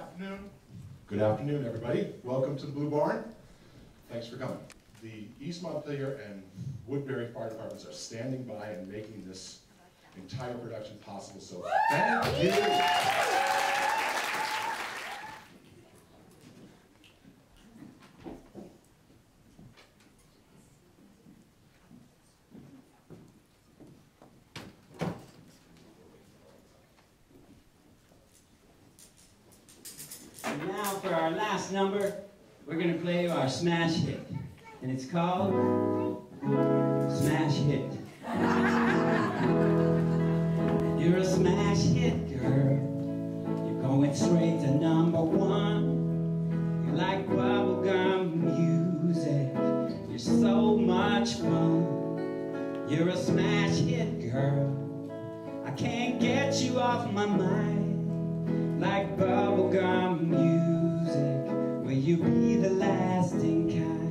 afternoon. Good afternoon, everybody. Welcome to the Blue Barn. Thanks for coming. The East Montpelier and Woodbury Fire Departments are standing by and making this entire production possible, so thank you. And now for our last number, we're going to play our smash hit. And it's called Smash Hit. You're a smash hit, girl. You're going straight to #1. You like bubblegum music. You're so much fun. You're a smash hit, girl. I can't get you off my mind. Like bubblegum music, will you be the lasting kind?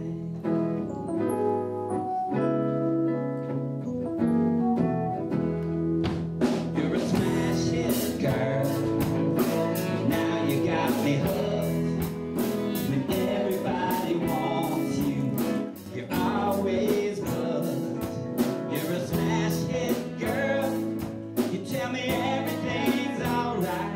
You're a smash hit, girl. Now you got me hooked. When everybody wants you, you're always booked. You're a smash hit, girl. You tell me everything's alright.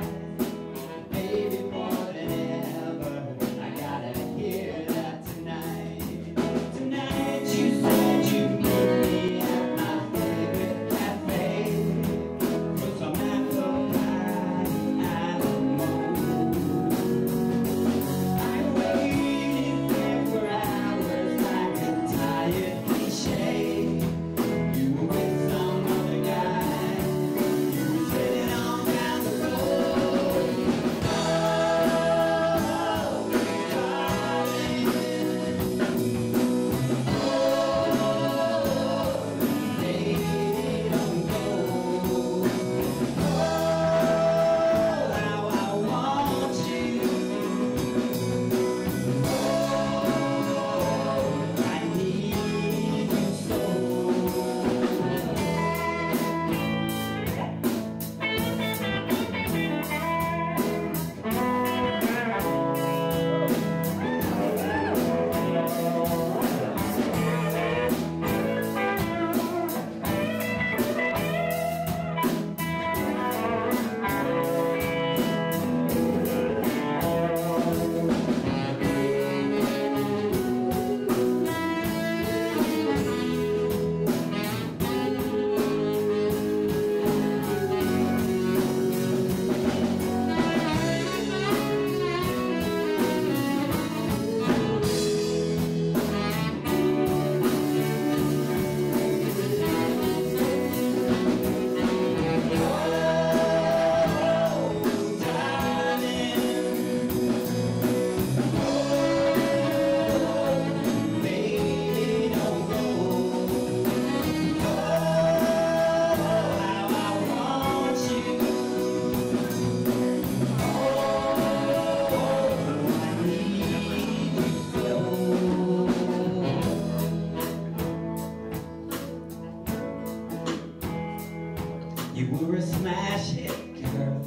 You were a smash hit, girl.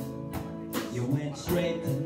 You went straight to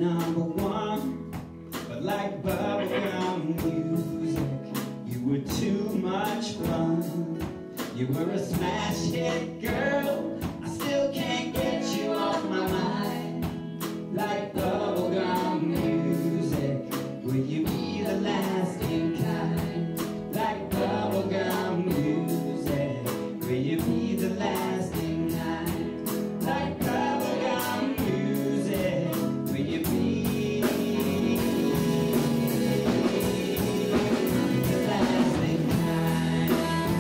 #1. But like bubblegum music, you were too much fun. You were a smash hit, girl. I still can't get you off my mind. Like bubblegum music, will you be the lasting kind? Like bubblegum music, will you be the lasting kind? Like bubblegum music, will you be the lasting kind?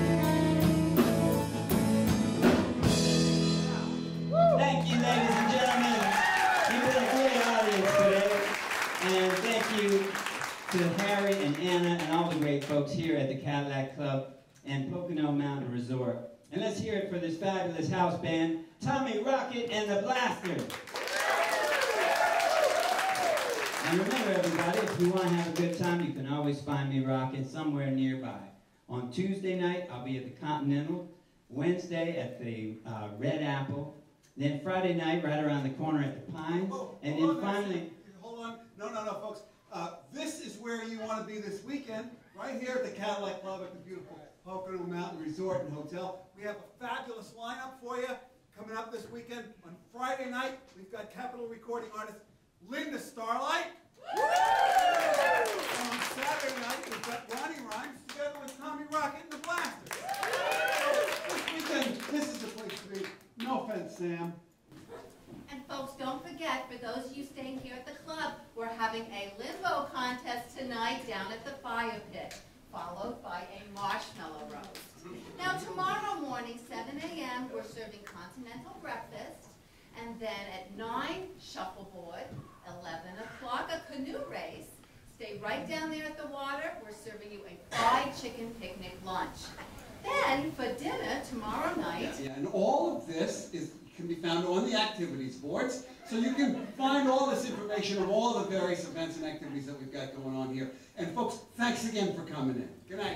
Thank you, ladies and gentlemen. You've been a great audience today. And thank you to Harry and Anna and all the great folks here at the Cadillac Club and Pocono Mountain Resort. And let's hear it for this fabulous house band, Tommy Rocket and the Blasters. And remember, everybody, if you want to have a good time, you can always find me rocking somewhere nearby. On Tuesday night, I'll be at the Continental. Wednesday at the Red Apple. Then Friday night, right around the corner at the Pines. Oh, and then finally... Hold on. No, folks. This is where you want to be this weekend, right here at the Cadillac Club at the beautiful Pocono Mountain Resort and Hotel. We have a fabulous lineup for you coming up this weekend. On Friday night, we've got Capitol recording artist Linda Starlight. And on Saturday night, we've got Ronnie Rhymes together with Tommy Rocket and the Blasters. So this weekend, this is the place to be. No offense, Sam. And folks, don't forget, for those of you staying here at the club, we're having a limbo contest tonight down at the fire pit, followed by a marshmallow roast. Now tomorrow morning, 7 a.m., we're serving continental breakfast, and then at 9, shuffleboard, 11 o'clock, a canoe race. Stay right down there at the water. We're serving you a fried chicken picnic lunch. Then, for dinner tomorrow night... Yeah, and all of this can be found on the activities boards, so you can find all this information of all the various events and activities that we've got going on here. And folks, thanks again for coming in. Good night.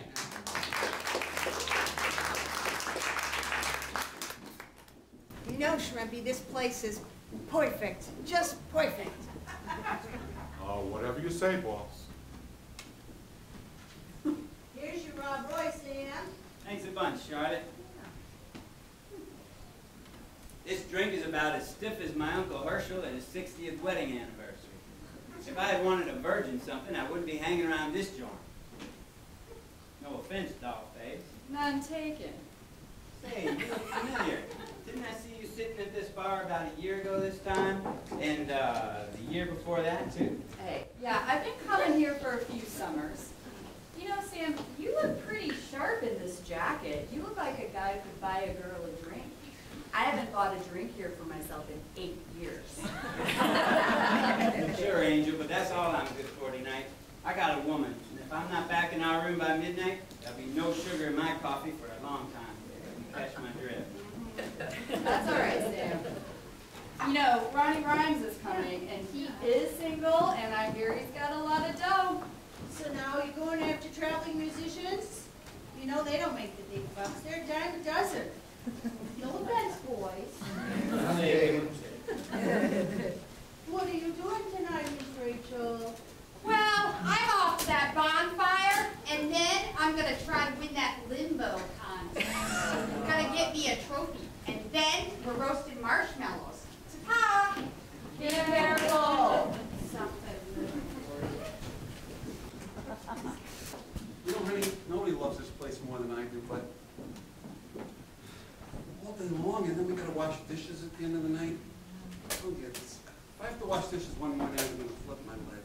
You know, Shrimpy, this place is perfect. Just perfect. Oh, whatever you say, boss. Here's your Rob Roy, Sam. Thanks a bunch, Charlotte. This drink is about as stiff as my Uncle Herschel at his 60th wedding anniversary. If I had wanted a virgin something, I wouldn't be hanging around this joint. No offense, Dollface. None taken. Say, you look familiar. Didn't I see you sitting at this bar about a year ago this time? And the year before that, too? Hey, yeah, I've been coming here for a few summers. You know, Sam, you look pretty sharp in this jacket. You look like a guy who could buy a girl a drink. I haven't bought a drink here for myself in 8 years. Sure, Angel, but that's all I'm good for tonight. I got a woman, and if I'm not back in our room by midnight, there'll be no sugar in my coffee for a long time. You catch my drift. That's all right, Sam. You know, Ronnie Rhymes is coming, and he is single, and I hear he's got a lot of dough. So now you're going after traveling musicians? You know, they don't make the big bucks. They're a dime a dozen. No offense, boys. What are you doing tonight, Miss Rachel? Well, I'm off to that bonfire, and then I'm going to try to win that limbo contest. I'm going to get me a trophy, and then we're roasting marshmallows. Ta-ta! Be careful. Something. You know, honey, nobody loves this place more than I do, but all day long, and then we gotta wash dishes at the end of the night. Oh, yeah, if I have to wash dishes one more night, I'm gonna flip my lid.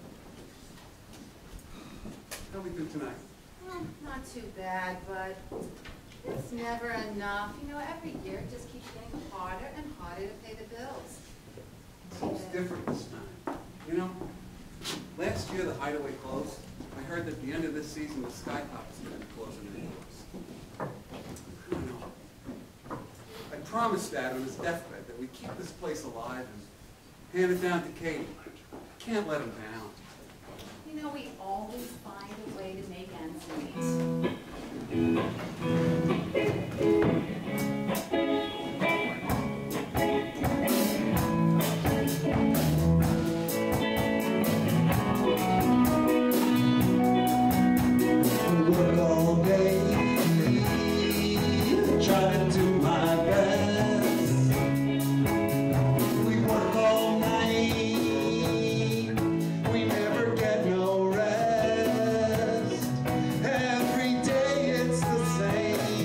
How we do tonight? Well, not too bad, but it's never enough. You know, every year it just keeps getting harder and harder to pay the bills. It's different this time. You know, last year the Hideaway closed. I heard that at the end of this season, the Sky Top is going to be closing their doors. I know. I promised Dad on his deathbed that we'd keep this place alive and hand it down to Katie. Can't let him down. You know, we always find a way to make ends meet. Work all day, try to do my best. We work all night, we never get no rest. Every day it's the same.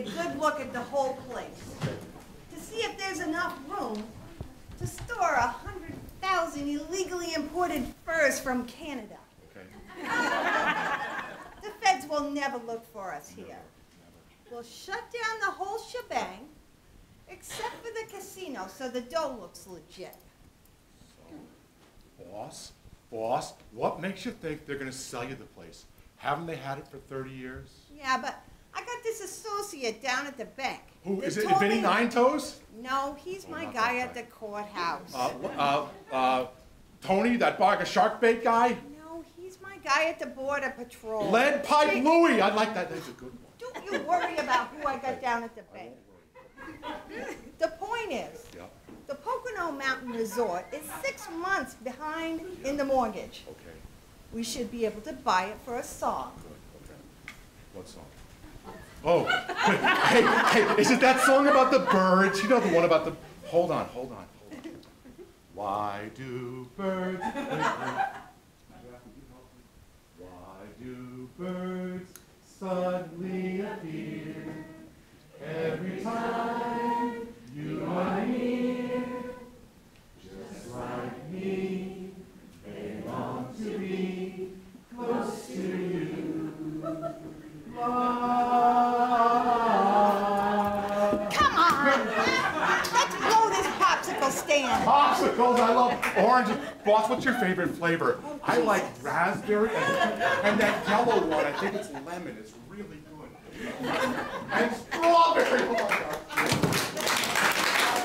a good look at the whole place to see if there's enough room to store 100,000 illegally imported furs from Canada. Okay. The feds will never look for us here. We'll shut down the whole shebang, except for the casino, so the dough looks legit. Boss, what makes you think they're gonna sell you the place? Haven't they had it for 30 years? Yeah, but I got this associate down at the bank. Who, that is it told Vinny me- Nine Toes? No, he's my not guy that at the guy. courthouse. Tony, that bar, a shark bait guy? No, he's my guy at the border patrol. Lead Pipe Louie, I like that, that's a good one. Don't you worry about who I got down at the bank. The point is, Yeah, the Pocono Mountain Resort is 6 months behind in the mortgage. okay, We should be able to buy it for a song. good, okay. What song? Oh, hey, is it that song about the birds? You know the one about the, hold on. Why do birds, why do birds suddenly appear every time you are near? Just like me, they long to be close to you. Come on! Let's blow this popsicle stand. Popsicles, I love orange. Boss, what's your favorite flavor? I like raspberry and that yellow one, I think it's lemon, it's really good. And strawberry, oh my God.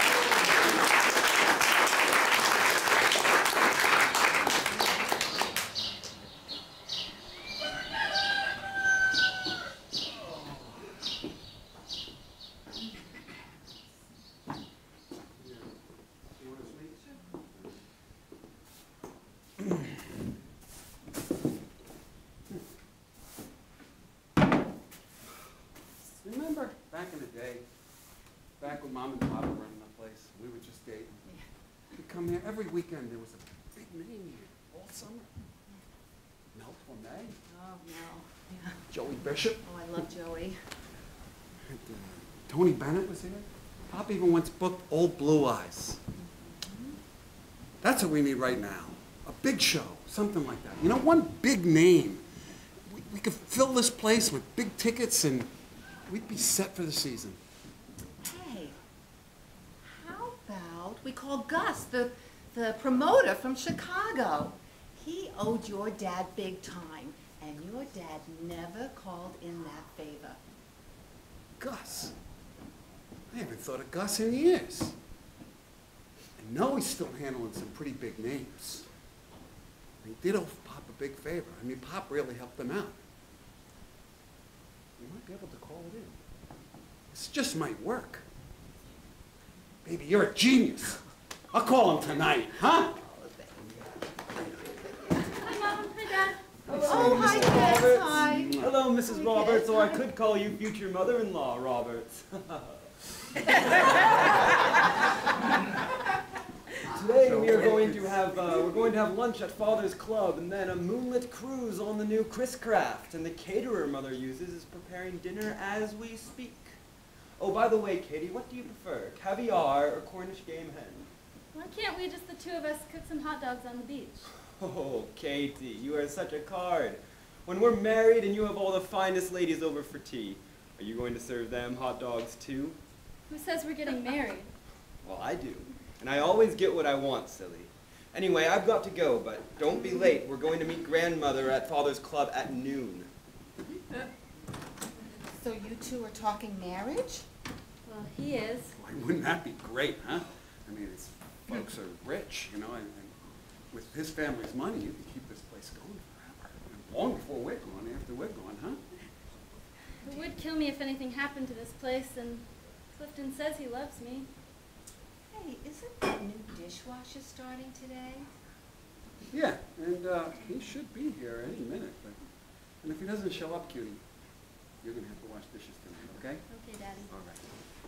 You want a sweet? Remember back in the day, back when Mom and Pop were running the place, we were just dating. We'd come here every weekend. There was a big name here all summer. Mel Torme, Oh, no. Joey Bishop, Oh, I love Joey. and, Tony Bennett was here. Pop even once booked Old Blue Eyes. That's what we need right now. A big show, something like that. You know, one big name. We could fill this place with big tickets and we'd be set for the season. Hey, how about we call Gus, the promoter from Chicago? He owed your dad big time, and your dad never called in that favor. Gus? I haven't thought of Gus in years. I know he's still handling some pretty big names. He did owe Pop a big favor. I mean, Pop really helped him out. You might be able to call it in. This just might work. Baby, you're a genius. I'll call him tonight, huh? Hi, Mom. Hi, Dad. Oh, hi, Gus, hi. Hello, Mrs. Roberts, or I could call you future mother-in-law Roberts. Today we're going to have lunch at Father's Club, and then a moonlit cruise on the new Chris Craft. And the caterer Mother uses is preparing dinner as we speak. Oh, by the way, Katie, what do you prefer, caviar or Cornish game hen? Why can't we just the two of us cook some hot dogs on the beach? Oh, Katie, you are such a card. When we're married and you have all the finest ladies over for tea, are you going to serve them hot dogs too? Who says we're getting married? Well, I do. And I always get what I want, silly. Anyway, I've got to go, but don't be late. We're going to meet Grandmother at Father's Club at noon. So you two are talking marriage? Well, he is. Why, wouldn't that be great, huh? I mean, his folks are rich, you know, and with his family's money, you can keep this place going forever. And long before we're gone, after we're gone, huh? It would kill me if anything happened to this place, and Clifton says he loves me. Hey, isn't that new dishwasher starting today? Yeah, and he should be here any minute, but, and if he doesn't show up, cutie, you're gonna have to wash dishes tonight, okay? Okay, Daddy. All right.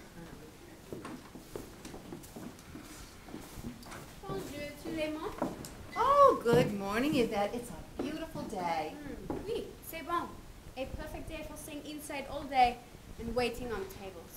Bonjour, tous les mots. Oh, good morning, Yvette. It's a beautiful day. Oui, c'est bon. A perfect day for staying inside all day. and waiting on tables.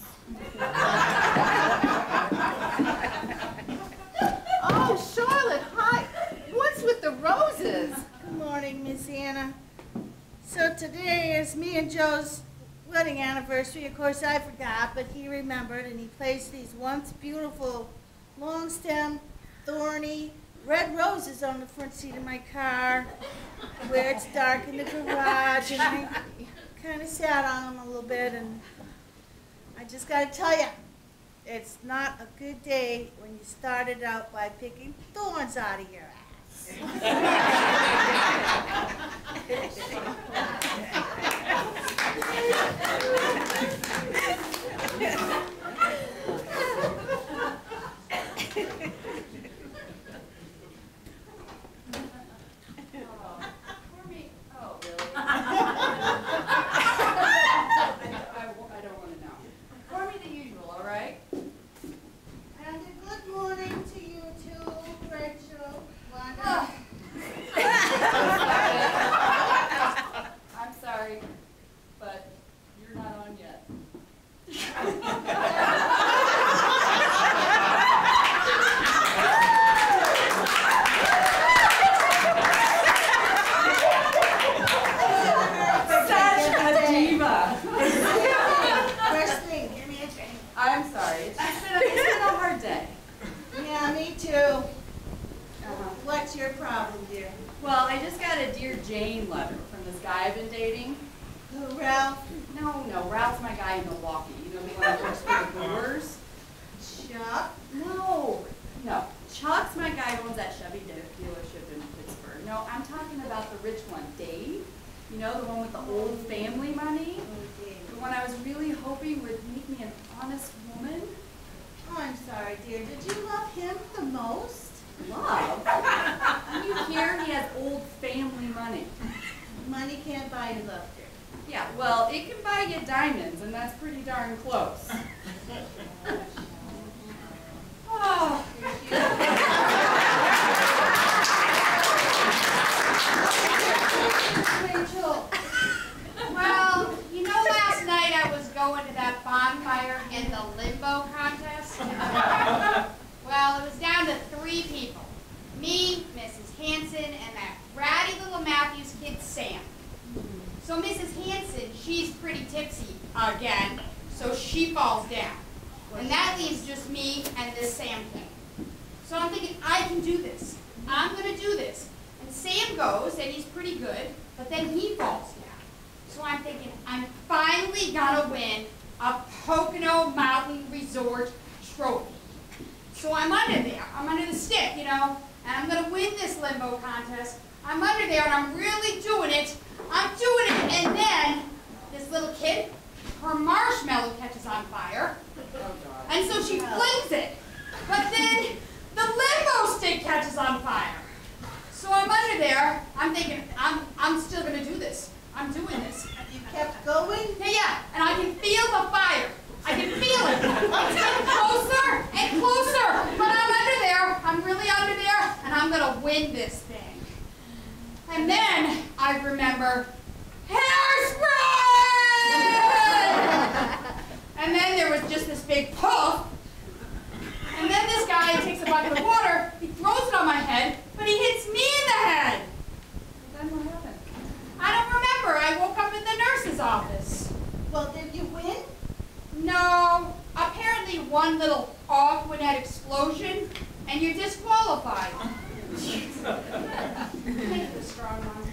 Oh, Charlotte, hi. What's with the roses? Good morning, Miss Anna. So today is me and Joe's wedding anniversary. Of course, I forgot, but he remembered, and he placed these once beautiful, long-stem, thorny, red roses on the front seat of my car, where it's dark in the garage, and I kind of sat on them a little bit, and I just got to tell you, it's not a good day when you started out by picking thorns out of your ass. Oh, really? I don't want to know. Pour me the usual, all right? And a good morning to you too, Rachel, Wanda. I'm sorry, but you're not on yet. Such a diva. First thing, give me a drink. I'm sorry. It's been a hard day. Yeah, me too. What's your problem, dear? Well, I just got a Dear Jane letter from this guy I've been dating. Who, Ralph? No, Ralph's my guy in Milwaukee. You know, the one that works for the Brewers? Chuck? No. Chuck's my guy who owns that Chevy dealership in Pittsburgh. No, I'm talking about the rich one, Dave. You know, the one with the old family money? The one I was really hoping would make me an honest woman. Oh, I'm sorry, dear. Did you love him the most? Love? When you hear he has old family money. Money can't buy you love, dear. Yeah, well, it can buy you diamonds, and that's pretty darn close. Oh. Rachel. Well, you know last night I was going to that bonfire in the limbo contest? Well, it was down to 3 people. Me, Mrs. Hanson, and that ratty little Matthews kid, Sam. So Mrs. Hanson, she's pretty tipsy again, so she falls down. And that leaves just me and this Sam kid. So I'm thinking, I can do this. I'm going to do this. And Sam goes, and he's pretty good, but then he falls down. So I'm thinking, I'm finally going to win a Pocono Mountain Resort trophy. So I'm under there. I'm under the stick, you know, and I'm going to win this limbo contest. I'm under there, and I'm really doing it. I'm doing it, and then this little kid, her marshmallow catches on fire, and so she flings it. But then the limbo stick catches on fire. So I'm under there. I'm thinking, I'm still going to do this. I'm doing this. You kept going? Yeah, and I can feel the fire. I can feel it. It's getting closer and closer. But I'm under there. I'm really under there, and I'm going to win this thing. And then I remember, hairspray! And then there was just this big puff. And then this guy takes a bucket of water, he throws it on my head, but he hits me in the head. Then what happened? I don't remember. I woke up in the nurse's office. Well, did you win? No. Apparently one little Aquanet explosion, and you're disqualified. Make it a strong one.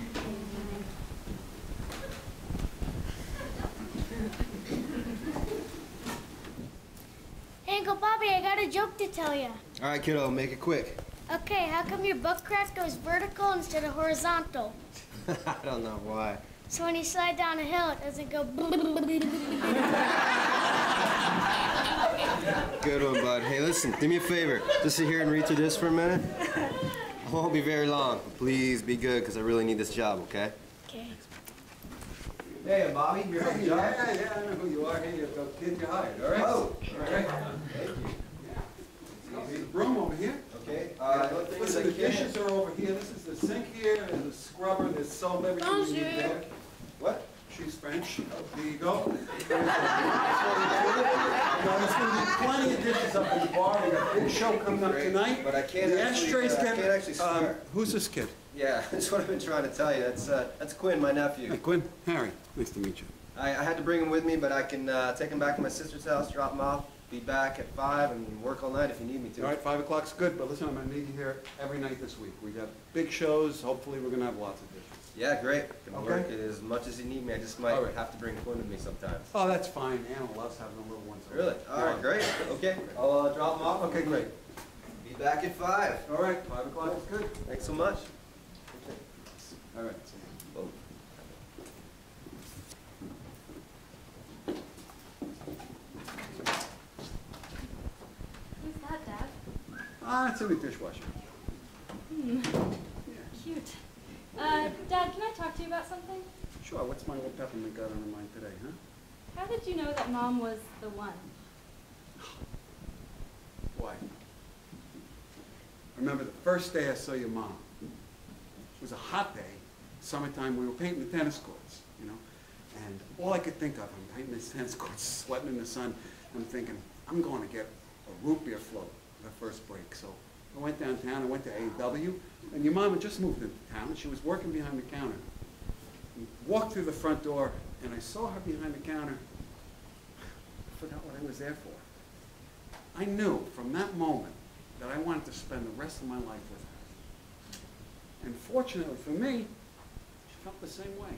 Hey, Uncle Bobby, I got a joke to tell you. All right, kiddo, make it quick. Okay, how come your butt crack goes vertical instead of horizontal? I don't know why. So when you slide down a hill, it doesn't go. Good one, bud. Hey, listen, do me a favor. Just sit here and read through this for a minute. I won't be very long. Please be good, because I really need this job, okay? Okay. Hey, Bobby, you're on the job? Yeah, I know who you are. Hey, you kid, you hired, all right? Oh, all right. Thank you. There's a broom over here. Okay. Listen, the dishes are over here. This is the sink here, and the scrubber. There's soap, everything you need there. What? She's French. There you go. Now, there's going to be plenty of dishes up in the bar. We got a big show coming up tonight. But I can't The actually, ashtrays I can't actually swear. who's this kid? Yeah, that's what I've been trying to tell you. That's Quinn, my nephew. Hey, Quinn. Harry. Nice to meet you. I had to bring him with me, but I can take him back to my sister's house, drop him off, be back at 5, and work all night if you need me to. All right, 5 o'clock's good, but listen, I'm going to need you here every night this week. We got big shows. Hopefully, we're going to have lots of dishes. Yeah, great. Can Okay. work as much as you need me. I just might All right. have to bring Quinn with me sometimes. Oh, that's fine. Anna loves having the little ones. Really? All right, great. Okay, I'll drop him off. Okay, great. Be back at 5. All right, 5 o'clock is good. Thanks so much. All right. Boom. Who's that, Dad? Ah, it's in the dishwasher. Hmm. Cute. Dad, can I talk to you about something? Sure, what's my little peppermint got on her mind today, huh? How did you know that Mom was the one? Why? I remember the first day I saw your mom. It was a hot day, summertime, we were painting the tennis courts, you know? And all I could think of, I'm painting these tennis courts, sweating in the sun, I'm thinking, I'm going to get a root beer float the first break. So I went downtown, I went to A&W, and your mom had just moved into town, and she was working behind the counter. We walked through the front door, and I saw her behind the counter. I forgot what I was there for. I knew from that moment that I wanted to spend the rest of my life with her. And fortunately for me, she felt the same way.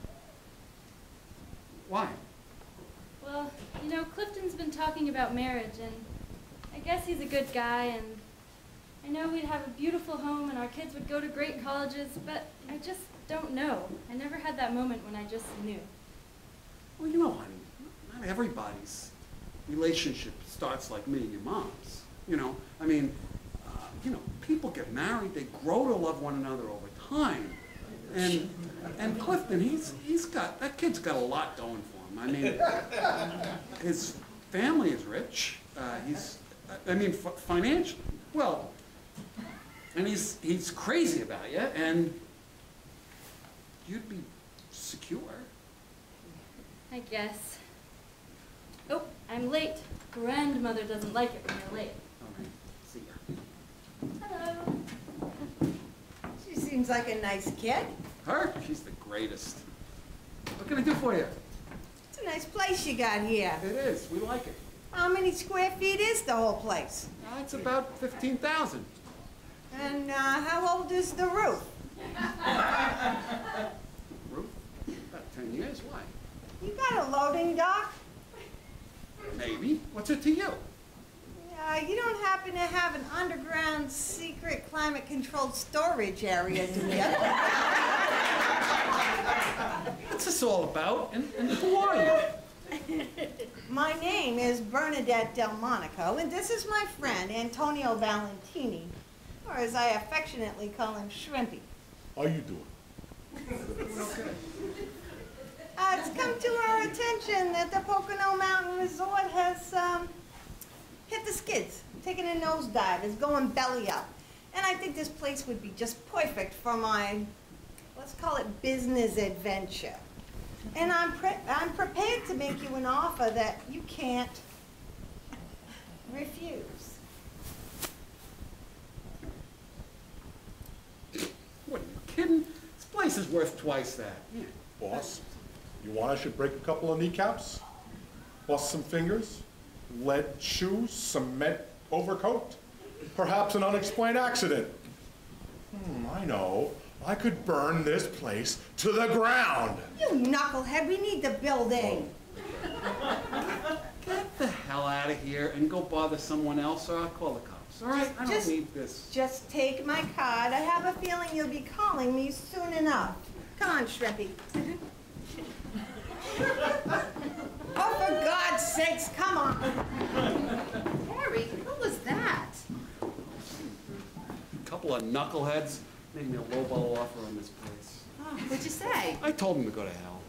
Why? Well, you know, Clifton's been talking about marriage, and I guess he's a good guy, and I know we'd have a beautiful home and our kids would go to great colleges, but I just don't know. I never had that moment when I just knew. Well, you know, honey, not everybody's relationship starts like me and your mom's. You know, I mean, you know, people get married, they grow to love one another over time. And Clifton, he's got, that kid's got a lot going for him. I mean, his family is rich. Financially, well, and he's crazy about you, and you'd be secure. I guess. Oh, I'm late. Grandmother doesn't like it when you're late. All right, see ya. Hello. She seems like a nice kid. Her? She's the greatest. What can I do for you? It's a nice place you got here. It is. We like it. How many square feet is the whole place? It's about 15,000. And how old is the roof? Roof? About 10 years. Why? You got a loading dock? Maybe. What's it to you? You don't happen to have an underground secret climate-controlled storage area, do you? What's this all about? And who are you? My name is Bernadette Delmonico, and this is my friend, Antonio Valentini, or as I affectionately call him, Shrimpy. How you doing? It's come to our attention that the Pocono Mountain Resort has hit the skids, taken a nosedive, is going belly up. And I think this place would be just perfect for my, let's call it business adventure. And I'm prepared to make you an offer that you can't refuse. What, are you kidding? This place is worth twice that. Yeah. Boss, you want I should break a couple of kneecaps? Bust some fingers? Lead shoes? Cement overcoat? Perhaps an unexplained accident? I know. I could burn this place to the ground. You knucklehead, we need the building. Get the hell out of here and go bother someone else, or I'll call the cops. All right? I don't need this. Just take my card. I have a feeling you'll be calling me soon enough. Come on, Shrimpy. Oh, for God's sakes, come on. Harry, what was that? A couple of knuckleheads made me a lowball offer on this place. Oh, what'd you say? I told them to go to hell.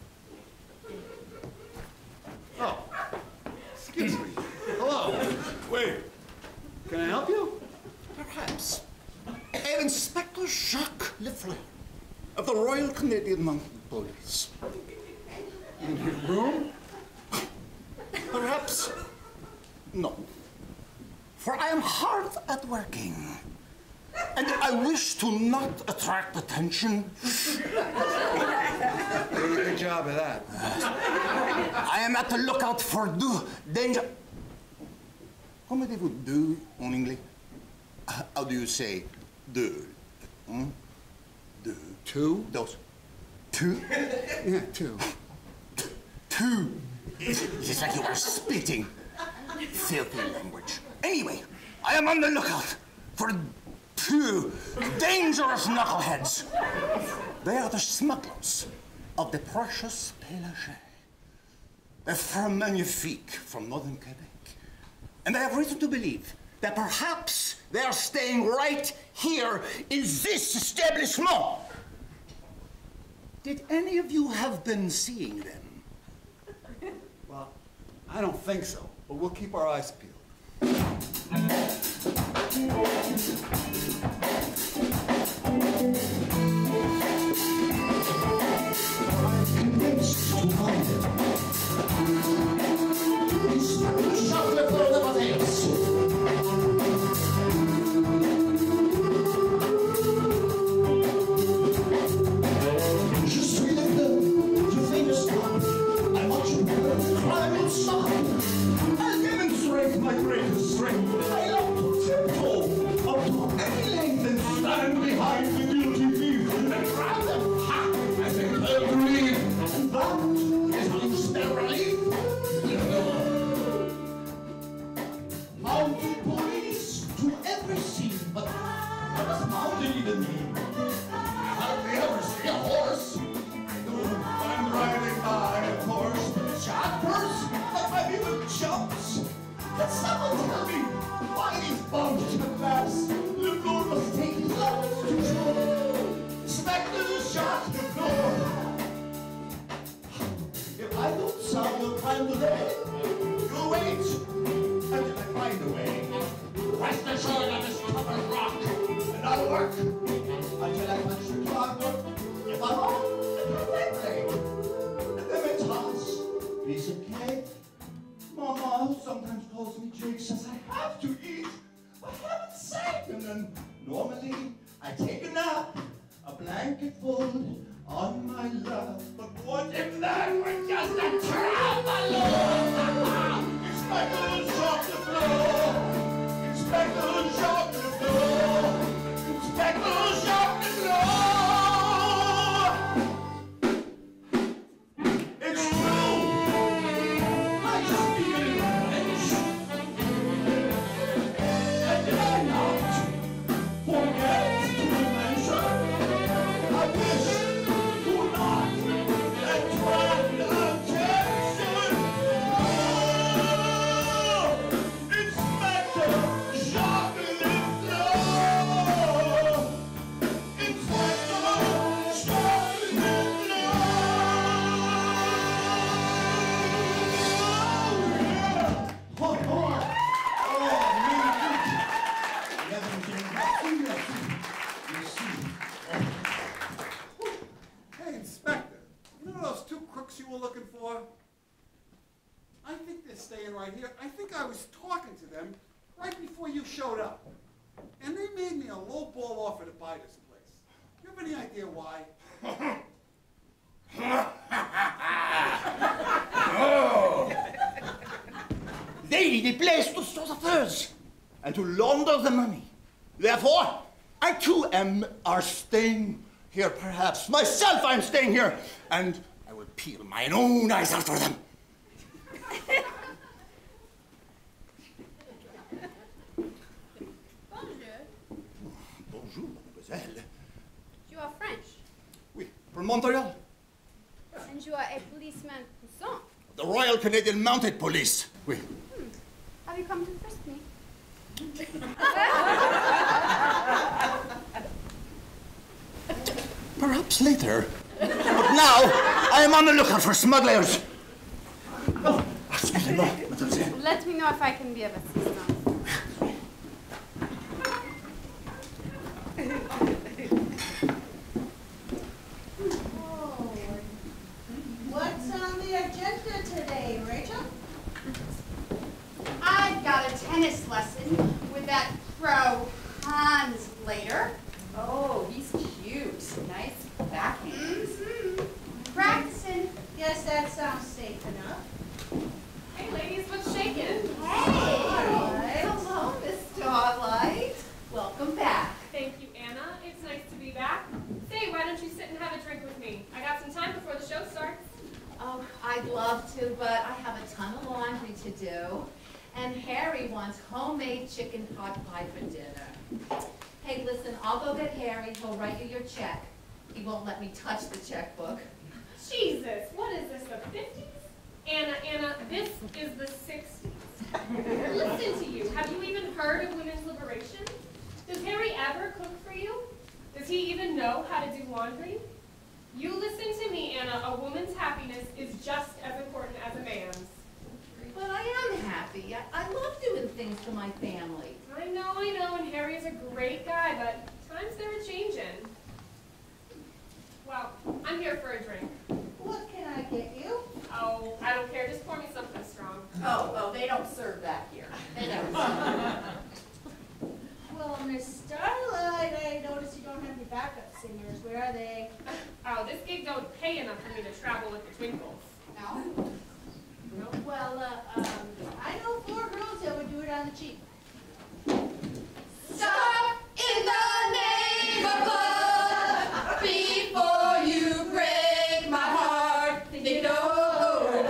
Oh, excuse me. Hello. Wait. Can I help you? Perhaps. Inspector Jacques Lefleur of the Royal Canadian Mounted Police. In your room? Perhaps no. For I am hard at working. And I wish to not attract attention. Good job of that. I am at the lookout for danger. Comment dites-vous deux en anglais? How do you say deux? Deux. Two? Dos. Two? Yeah, two. Two. It's like you are spitting. Filthy language. Anyway, I am on the lookout for two dangerous knuckleheads. They are the smugglers of the precious Pélagie. A firm magnifique from northern Quebec. And I have reason to believe that perhaps they are staying right here in this establishment. Did any of you have been seeing them? Well, I don't think so, but we'll keep our eyes peeled. Convinced to find them. He's the shoplifter of the Mateus. Je suis le bleu, du famous one. I want you to learn the crime will stop. I'll demonstrate my greatest strength. I love to tiptoe up to any length and stand behind the guilty thief and grab them as they agree. And that is how you spell relief. Mounted police to every scene, but what does mounted even mean? Have you ever seen a horse? I do. I'm riding by a horse. Choppers? Like my even jumps. Can someone tell me why these bums to pass? The Lord must take his life to show. Inspector shot the floor. If I don't solve your crime today, you wait until I find a way. Rest assured I'm as tough as rock, and I'll work until I punch the clockwork. If I'm on, it'll play. And then it toss piece of cake. Mama sometimes calls me Jake, says I have to eat. For heaven's sake! And then normally I take a nap, a blanket fold on my lap. But what if that were just a trap, my lord? Inspector, shop the floor. Inspector, shop the floor. Inspector, shop the floor. It's true. I just needed revenge. And did I not forget to mention? I wish you would not attract attention. Oh, Inspector, shop the floor. Inspector, shop the Hey, Inspector, you know those two crooks you were looking for? I think they're staying right here. I think I was talking to them right before you showed up. And they made me a low-ball offer to buy this place. Do you have any idea why? They need a place to store the furs and to launder the money. Therefore, I too are staying here perhaps. Myself I'm staying here, and I will peel mine own eyes out for them. Bonjour. Bonjour, mademoiselle. You are French. Oui, from Montreal. And you are a policeman Poussin. The Royal Canadian Mounted Police. Oui. Have you come to frisk me? Perhaps later. But now, I am on the lookout for smugglers. Oh, excusez-moi, mademoiselle. Let me know if I can be of assistance. What's on the lesson with that pro Hans later. Oh, he's cute. Nice backhand. Practicing. Guess that sounds safe enough. Hey ladies, what's shaking? Hey! Hello, Miss Starlight. Welcome back. Thank you, Anna. It's nice to be back. Say, why don't you sit and have a drink with me? I got some time before the show starts. Oh, I'd love to, but I have a ton of laundry to do. And Harry wants homemade chicken pot pie for dinner. Hey, listen, I'll go get Harry. He'll write you your check. He won't let me touch the checkbook. Jesus, what is this, the 50s? Anna, this is the 60s. Listen to you. Have you even heard of women's liberation? Does Harry ever cook for you? Does he even know how to do laundry? You listen to me, Anna. A woman's happiness is just as important as a man's. But I am happy. I love doing things for my family. I know, and Harry is a great guy, but times they're a-changin'. Well, I'm here for a drink. What can I get you? Oh, I don't care. Just pour me something strong. Oh, they don't serve that here. They don't. Well, Miss Starlight, I noticed you don't have your backup singers. Where are they? Oh, this gig don't pay enough for me to travel with the Twinkles. No? Well, I know 4 girls that would do it on the cheap. Stop in the name of love before you break my heart. Think it over.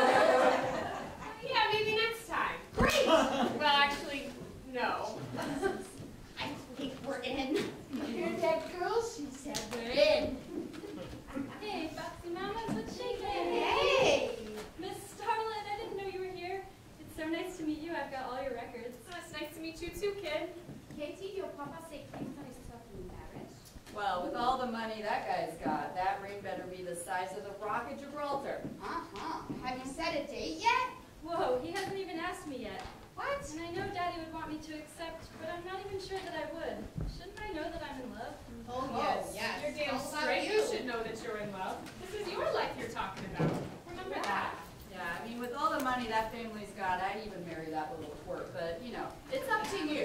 Yeah, maybe next time. Great. Well, actually, no. I think we're in. You hear that, girls? She said we're in. Hey, Foxy Mamas, what's shaking? Hey. Miss Starlight, I didn't know you were here. It's so nice to meet you. I've got all your records. Oh, it's nice to meet you too, kid. Katie, your papa say Clinton is talking marriage. Well, with all the money that guy's got, that ring better be the size of the Rock of Gibraltar. Have you set a date yet? Whoa, he hasn't even asked me yet. What? And I know Daddy would want me to accept, but I'm not even sure that I would. Shouldn't I know that I'm in love? Oh, Yes. You're damn All about straight. You should know that you're in love. This is your life you're talking about. Remember that? Yeah, I mean, with all the money that family's got, I'd even marry that little twerp, but, you know, it's up to you.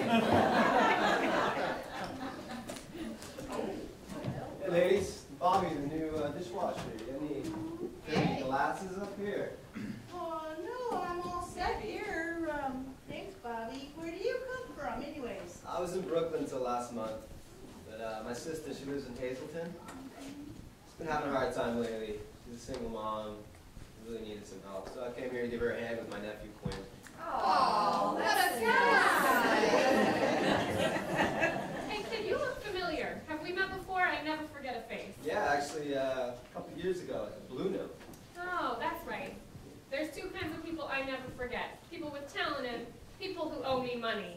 Hey ladies, Bobby, the new dishwasher. You got any glasses up here? Oh, no, I'm all set here. Thanks, Bobby. Where do you come from, anyways? I was in Brooklyn until last month, but my sister, she lives in Hazleton. She's been having a hard time lately. She's a single mom. Really needed some help, so I came here to give her a hand with my nephew Quinn. Oh, that's Hey, kid, you look familiar. Have we met before? I never forget a face. Yeah, actually, a couple years ago at the Blue Note. Oh, that's right. There's 2 kinds of people I never forget. People with talent and people who owe me money.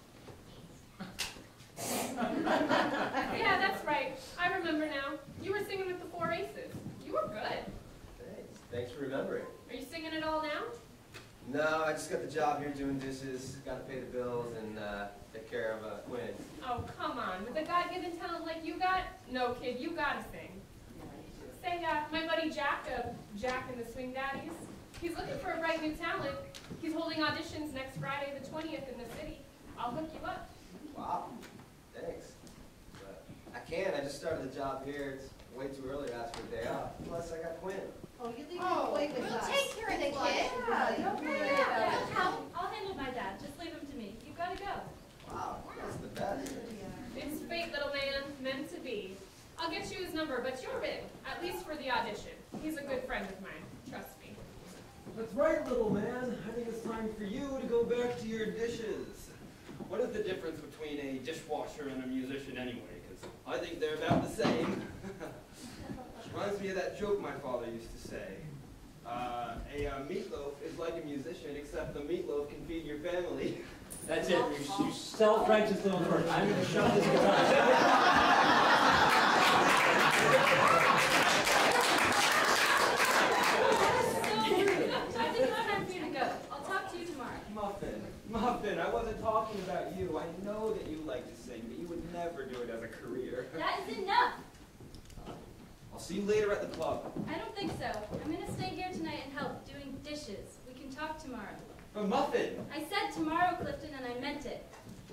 Yeah, that's right. I remember now. You were singing with the 4 Aces. You were good. Thanks for remembering. Are you singing it all now? No, I just got the job here doing dishes, got to pay the bills, and take care of Quinn. Oh, come on. With a God-given talent like you got? No, kid, you gotta sing. Say, my buddy Jack and the Swing Daddies, he's looking for a bright new talent. He's holding auditions next Friday the 20th in the city. I'll hook you up. Wow, thanks. But I can't, I just started the job here. It's way too early to ask for a day off. Plus, I got Quinn. Oh, you leave your boy with we'll us. take care of the kid. Yeah, you'll be right Yeah, back. I'll handle my dad. Just leave him to me. You've got to go. Wow, that's the best. It's fate, little man, meant to be. I'll get you his number, but you're in, at least for the audition. He's a good friend of mine, trust me. That's right, little man. I think it's time for you to go back to your dishes. What is the difference between a dishwasher and a musician anyway? Because I think they're about the same. Reminds me of that joke my father used to say. A meatloaf is like a musician, except the meatloaf can feed your family. That's it. You self-righteous little word. I'm going to shove this guitar. I think it's time for you to go. I'll talk to you tomorrow. Muffin, I wasn't talking about you. I know that you like to sing, but you would never do it as a career. That is enough. I'll see you later at the club. I don't think so. I'm going to stay here tonight and help doing dishes. We can talk tomorrow. A muffin. I said tomorrow, Clifton, and I meant it.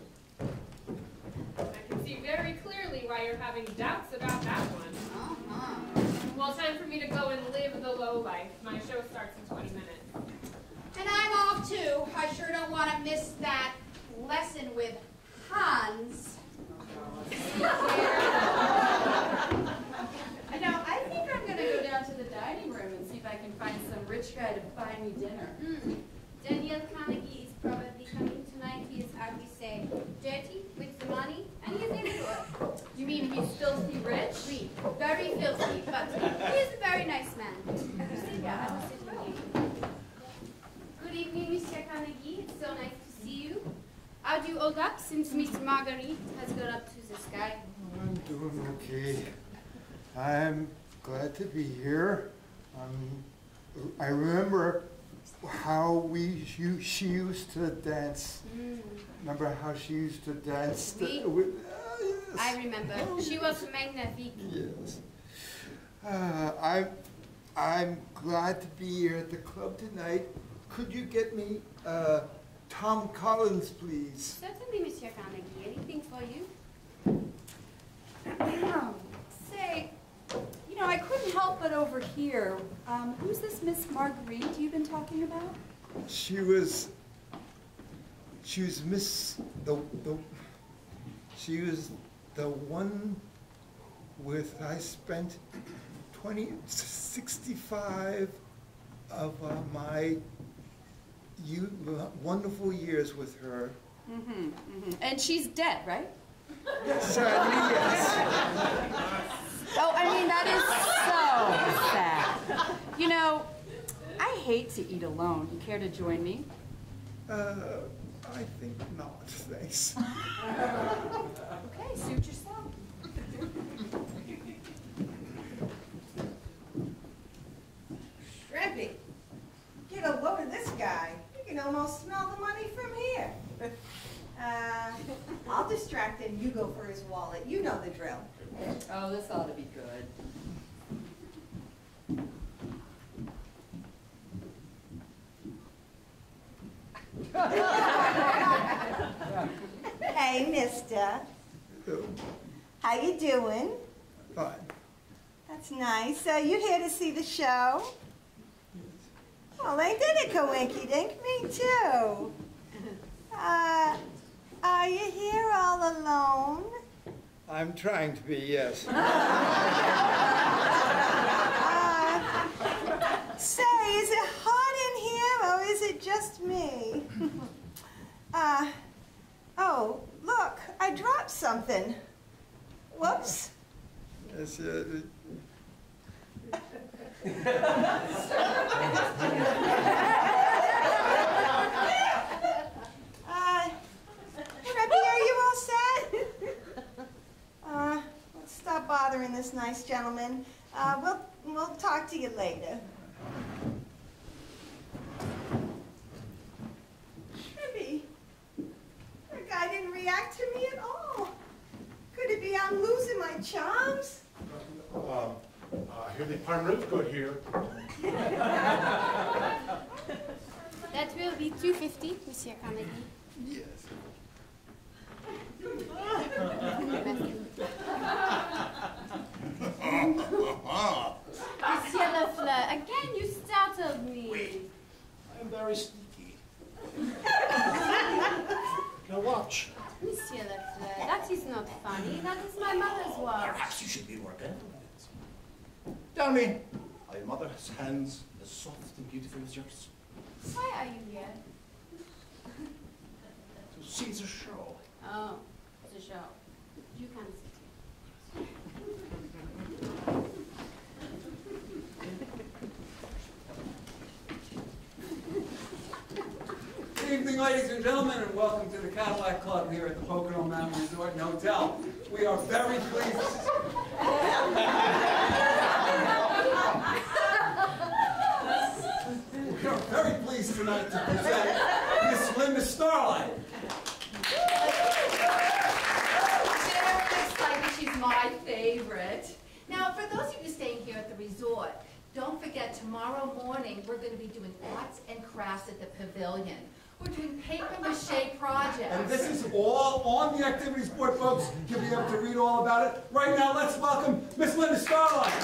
I can see very clearly why you're having doubts about that one. Well, time for me to go and live the low life. My show starts in 20 minutes. And I'm off too. I sure don't want to miss that lesson with Hans. Now, I think I'm going to go down to the dining room and see if I can find some rich guy to buy me dinner. Daniel Carnegie is probably coming tonight. He is, how we say, dirty with the money, and he's into it. You mean he's filthy rich? Oui, very filthy, but he is a very nice man. You see, yeah, I was sitting here. Good evening, Monsieur Carnegie. It's so nice to see you. How do you hold up since Miss Marguerite has gone up to the sky? I'm doing okay. I'm glad to be here. I remember how she used to dance. Remember how she used to dance? Oui. Yes. I remember. She was magnifique. Yes. I'm glad to be here at the club tonight. Could you get me Tom Collins, please? Certainly, Monsieur Carnegie. Anything for you? Say, you know, I couldn't help but overhear. Who's this Miss Marguerite you've been talking about? She was Miss she was the one with I spent 65 of my wonderful years with her. And she's dead, right? Sadly, yes. Oh, I mean, that is so sad. You know, I hate to eat alone. You care to join me? I think not, thanks. Okay, suit yourself. Shrimpy, get a load of this guy. You can almost smell the money from here. I'll distract him. You go for his wallet. You know the drill. Oh, this ought to be good. Hey, mister. How you doing? Fine. That's nice. You here to see the show? Well, ain't that a coinky-dink? Me too. Are you here all alone? I'm trying to be, yes. Say, is it hot in here or is it just me? Oh, look, I dropped something. Whoops. Yes, Rebby, are you all set? Let's stop bothering this nice gentleman. We'll talk to you later. Rebby, that guy didn't react to me at all. Could it be I'm losing my charms? I hear the prime rib's good here. That will be $2.50, Monsieur Carnegie. Yes. Monsieur Lafleur, again you startled me. I'm very sneaky. Now watch. Monsieur Lafleur, that is not funny. That is my mother's watch. Perhaps you should be more gentle with it. Tell me, are your mother's hands as soft and beautiful as yours? Why are you here? To see the show. Oh, the show. You can sit Good evening, ladies and gentlemen, and welcome to the Cadillac Club here at the Pocono Mountain Resort and Hotel. We are very pleased. We are very pleased tonight to present Miss Linda Starlight. She's my favorite. Now, for those of you staying here at the resort, don't forget forget, tomorrow morning, we're gonna be doing arts and crafts at the pavilion. We're doing paper mache projects. And this is all on the activities board, folks. You'll be able to read all about it. Right now, let's welcome Miss Linda Starlight.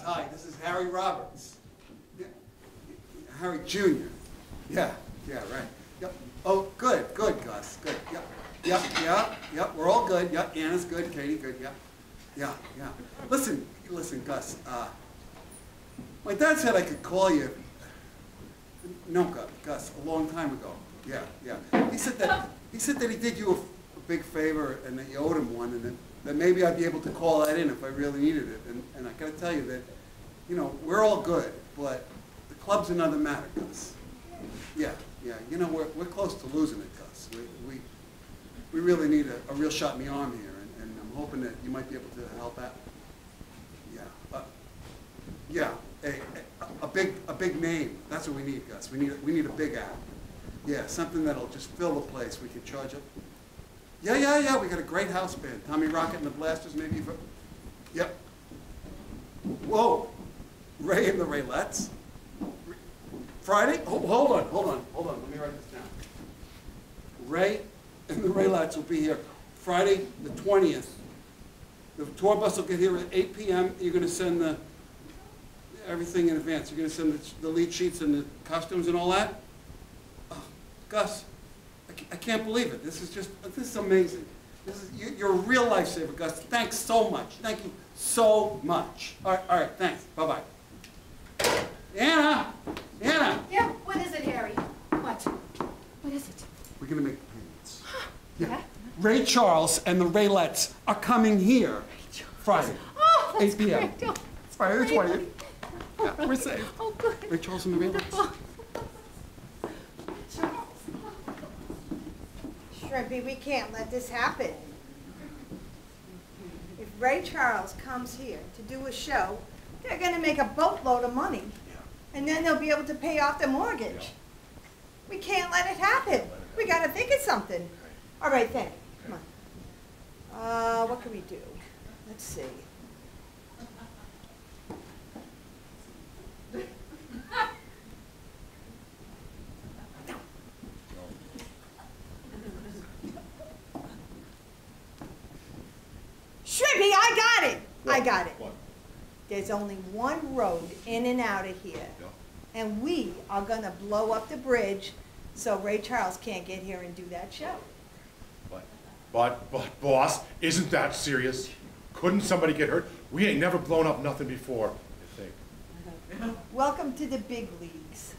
hi, this is Harry Roberts. Yeah. Harry Jr. Yeah, right. Yep. Oh, good, Gus, good. Yep, we're all good. Yep, Anna's good, Katie, good, yeah. Listen, Gus, my dad said I could call you. No, Gus, a long time ago. Yeah. He said that he did you a big favor and that you owed him one, and that maybe I'd be able to call that in if I really needed it. And I gotta tell you that, you know, we're all good, but the club's another matter, Gus. Yeah. You know, we're close to losing it, Gus. We really need a real shot in the arm here, and I'm hoping that you might be able to help out. Yeah. A big name. That's what we need, Gus. We need a big act. Yeah, something that'll just fill the place. We can charge up. Yeah. We got a great house band. Tommy Rocket and the Blasters, maybe. Yep. Whoa. Ray and the Raylettes. Friday? Oh, hold on. Let me write this down. Ray and the Raylettes will be here Friday the 20th. The tour bus will get here at 8 p.m. You're going to send everything in advance. You're going to send the lead sheets and the costumes and all that? Oh, Gus, I can't believe it. This is amazing. You're a real lifesaver, Gus. Thanks so much. Thank you so much. All right, thanks. Bye-bye. Anna! Yeah, what is it, Harry? What is it? We're going to make payments. Yeah. Ray Charles and the Raylettes are coming here Friday, Oh, that's 8 p.m. great. Oh, Friday the 20th. Oh, Yeah, we're safe. Oh, good. Ray Charles and the Raylettes. Shrimpy, we can't let this happen. If Ray Charles comes here to do a show, they're going to make a boatload of money. And then they'll be able to pay off the mortgage. We can't let it happen. We got to think of something. All right, then. Come on. What can we do? Let's see. Shrimpy, I got it. What? There's only one road in and out of here. Yeah. And we are going to blow up the bridge so Ray Charles can't get here and do that show. But, boss, isn't that serious? Couldn't somebody get hurt? We ain't never blown up nothing before, I think. Welcome to the big leagues.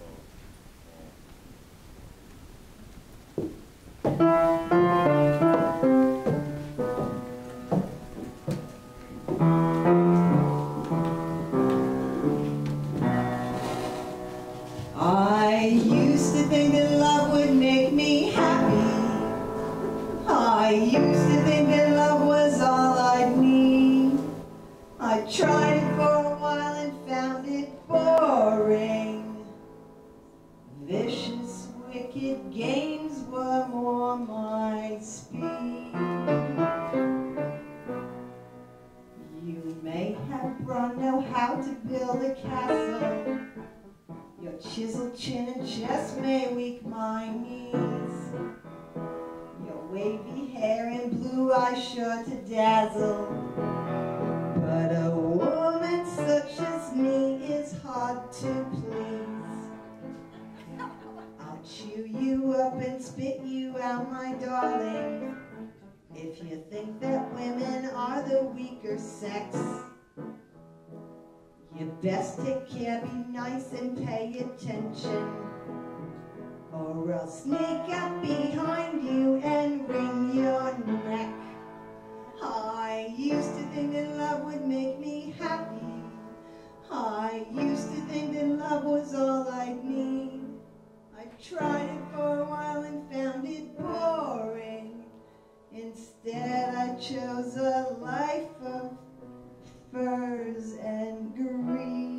I used to think that love would make me happy. I used to think that love was all I'd need. I tried it for a while and found it boring. Vicious, wicked games were more my speed. You may have run, know how to build a castle. Your chiseled chin and chest may weak my knees. Your wavy hair and blue eyes sure to dazzle. But a woman such as me is hard to please. I'll chew you up and spit you out, my darling. If you think that women are the weaker sex, you best take care, be nice and pay attention, or I'll sneak up behind you and wring your neck. I used to think that love would make me happy. I used to think that love was all I'd need. I tried it for a while and found it boring. Instead I chose a life of furs and green.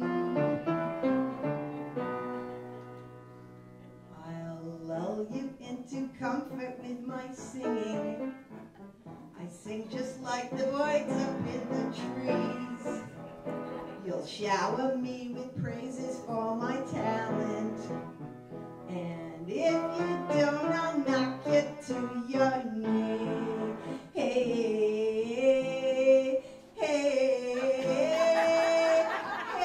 I'll lull you into comfort with my singing. I sing just like the birds up in the trees. You'll shower me with praises for my talent. And if you don't, I'll knock you to your knee. Hey, hey, hey,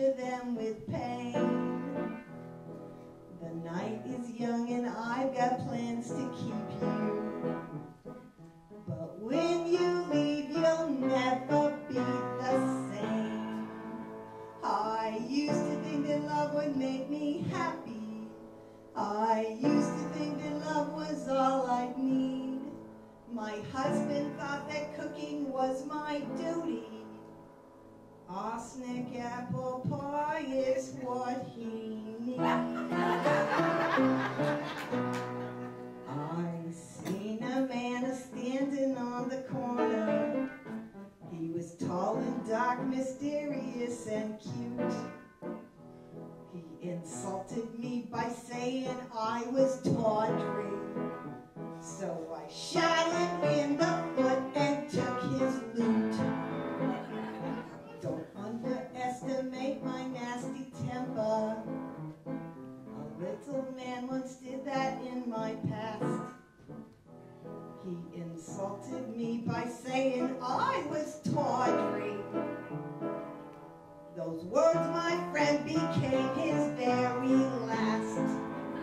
torture them with pain. The night is young and I've got plans to keep you. But when you leave, you'll never be the same. I used to think that love would make me happy. I used to think that love was all I'd need. My husband thought that cooking was my duty. Arsenic apple pie is what he needs. I seen a man a-standing on the corner. He was tall and dark, mysterious and cute. He insulted me by saying I was tawdry. So I shot him in the foot and took his loot. Don't underestimate my nasty temper. A little man once did that in my past. He insulted me by saying I was tawdry. Those words, my friend, became his very last.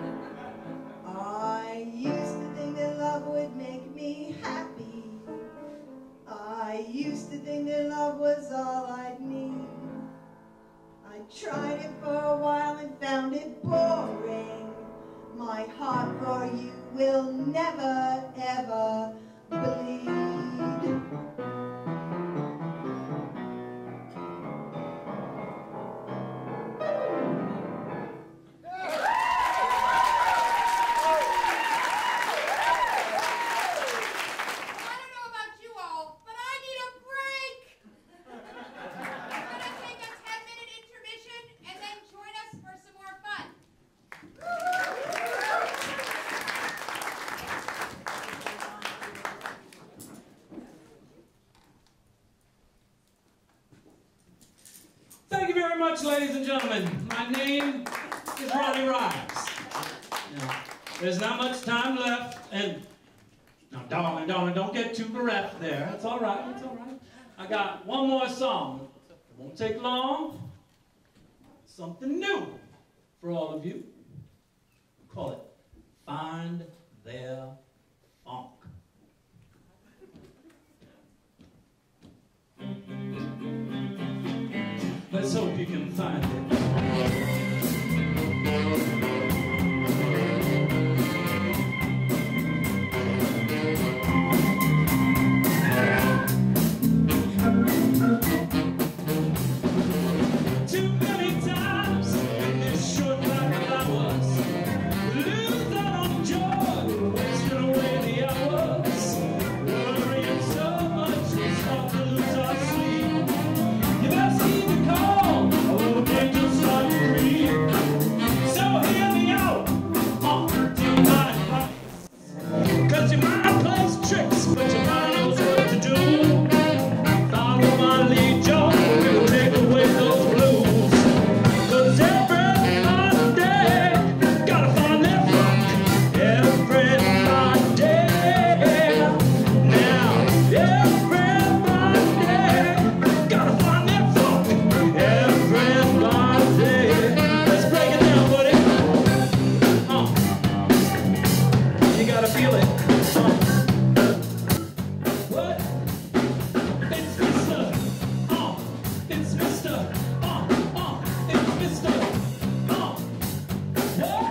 I used to think that love would make me happy. I used to think that love was all I'd need. I tried it for a while and found it boring. My heart for you will never, ever bleed. Thank you very much, ladies and gentlemen. My name is Ronnie Rhymes. Now, there's not much time left, and now, darling, don't get too bereft there. It's all right, it's all right. I got one more song. It won't take long. Something new for all of you. Call it Find Their Funk. Let's hope you can find it. Too many times in this short life of ours, lose out on joy, wasting away the hours, worrying so much we start to lose our sleep. You better see the call, old angels start to creep. So hear me out, to my advice, 'cause you might play tricks, but your mind knows what to do. Follow my lead, Joe, we'll take away those blues. 'Cause everybody gotta find their funk. Everybody, now everybody gotta find their funk. Everybody, let's break it down, buddy. You gotta feel it. What? It's Mr. It's Mr. It's Mr. What?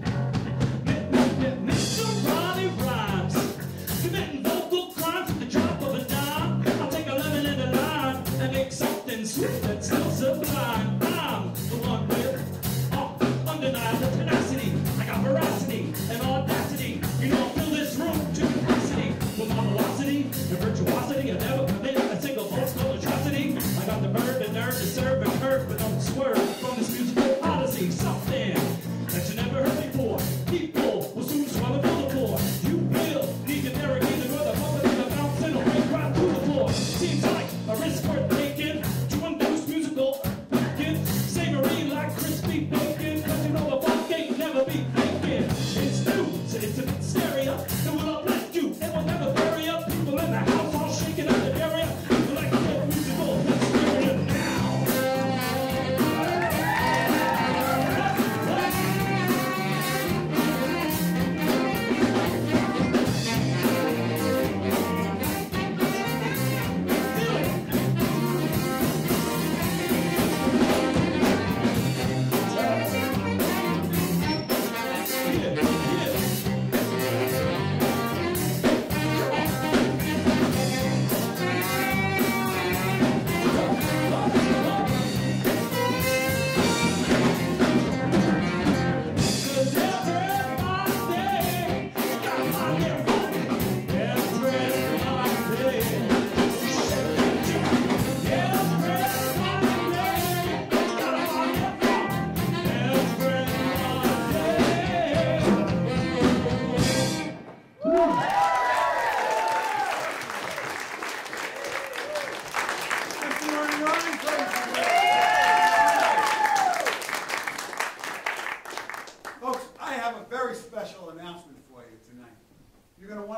Mr. Ronnie Rhymes, committing vocal crimes at the drop of a dime. I'll take a lemon and a lime and make something sweet that's still sublime. I'm the one with undeniable tenacity. I got veracity and audacity. You know, I fill this room to capacity with my velocity and virtuosity. I never commit a single boastful atrocity. I got the verve and nerve to serve and curve, but don't swerve from this musical odyssey. Something that you never heard before. People will soon swallow for the floor. You will need to narrate the the public in the bounce and a break right to the floor. Seems like a risk worth taking to induce musical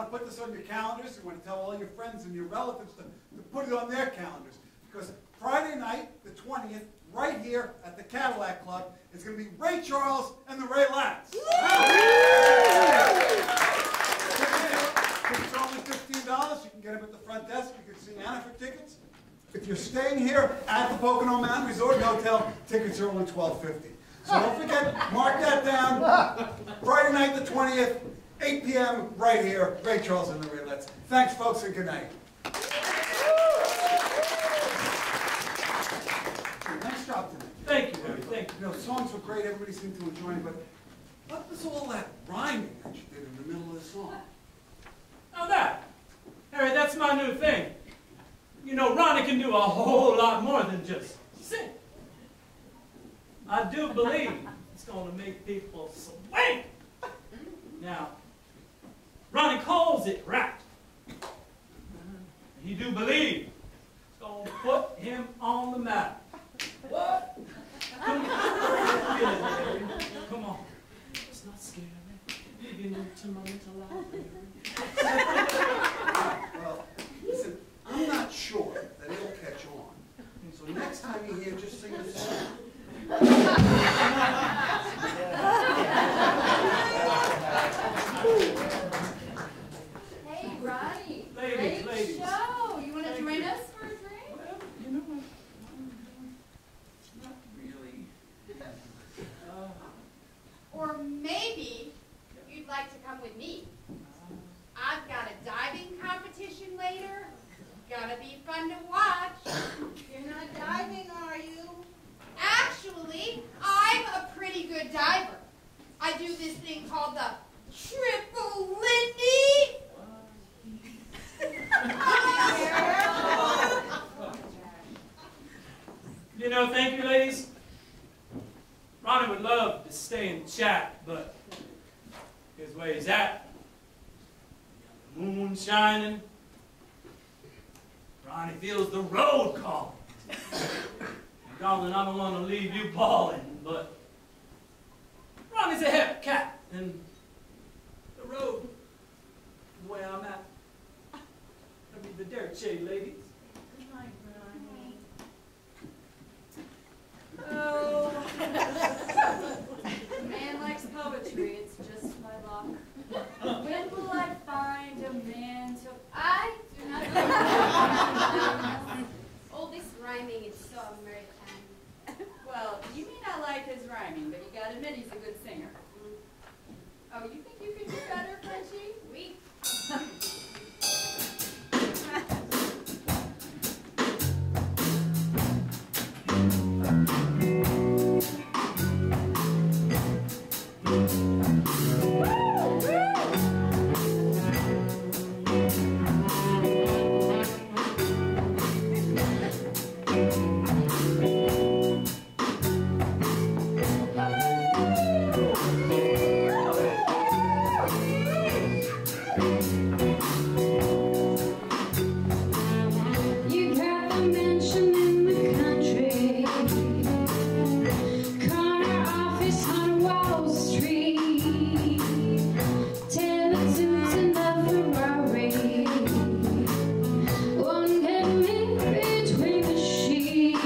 to put this on your calendars. You want to tell all your friends and your relatives to put it on their calendars. Because Friday night, the 20th, right here at the Cadillac Club, is going to be Ray Charles and the Ray Lads. Tickets are only $15. You can get them at the front desk. You can see Anna for tickets. If you're staying here at the Pocono Mountain Resort and Hotel, tickets are only $12.50. So don't forget, mark that down. Friday night, the 20th, 8 p.m. right here, Ray Charles and the Ray Lads. Thanks, folks, and good night. Nice job tonight. Thank you, Harry. Thank you. You know, songs were great. Everybody seemed to enjoy it, but what was all that rhyming that you did in the middle of the song? Now that, Harry, that's my new thing. You know, Ronnie can do a whole lot more than just sing. I do believe it's going to make people swing. Now, Ronnie calls it rap. He do believe it's going to put him on the map. What? Come on. Feel it, Harry. Come on. It's not scary. Get into my mental life. Well, listen, I'm not sure that it'll catch on. So next time you hear, just sing the song. Hey, Ronnie. Ladies, Great ladies. show. You want to join us for a drink? Well, you know what? Not really. Or maybe you'd like to come with me. I've got a diving competition later. Gonna be fun to watch. You're not diving, are you? Actually, I'm a pretty good diver. I do this thing called the Triple Lindy. You know, thank you, ladies. Ronnie would love to stay and chat, but here's where he's at. The moon shining. Ronnie feels the road calling. Darling, I don't want to leave you bawling, but Ronnie's a hep cat, and the road is where I'm at. I mean, the dirt shade, ladies. Good night, Ronnie. Oh, a man likes poetry. It's just my luck. When will I find a man to... I do not know. Oh, this rhyming is so American. Well, you may not like his rhyming, but you gotta admit he's a good singer. Oh, you think you can do better, Frenchie? Oui. You got a mansion in the country, corner office on Wall Street, tailored suits and a Ferrari, one good man between the sheets.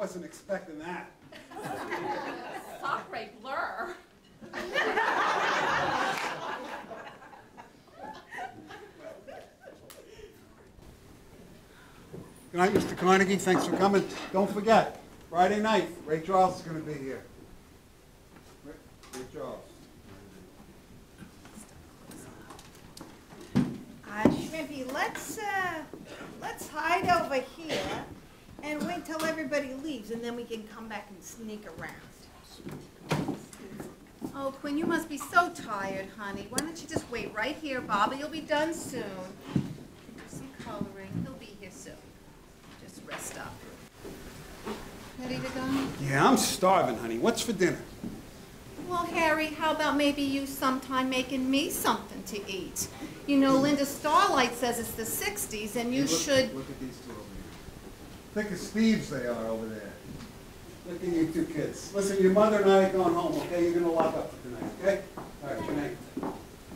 wasn't expecting that. Sacre blur. Good night, Mr. Carnegie. Thanks for coming. Don't forget, Friday night, Ray Charles is going to be here. Ray Charles. Shrimpy, let's hide over here and wait till everybody leaves, and then we can come back and sneak around. Oh, Quinn, you must be so tired, honey. Why don't you just wait right here? Bobby will be done soon. Some coloring. He'll be here soon. Just rest up. Ready to go? Yeah, I'm starving, honey. What's for dinner? Well, Harry, how about maybe you sometime making me something to eat? You know, Linda Starlight says it's the 60s, and you should... Look at these two over here. Thick as thieves they are over there. Look at you two kids. Listen, your mother and I are going home, okay? You're going to lock up for tonight, okay? All right, good night. Your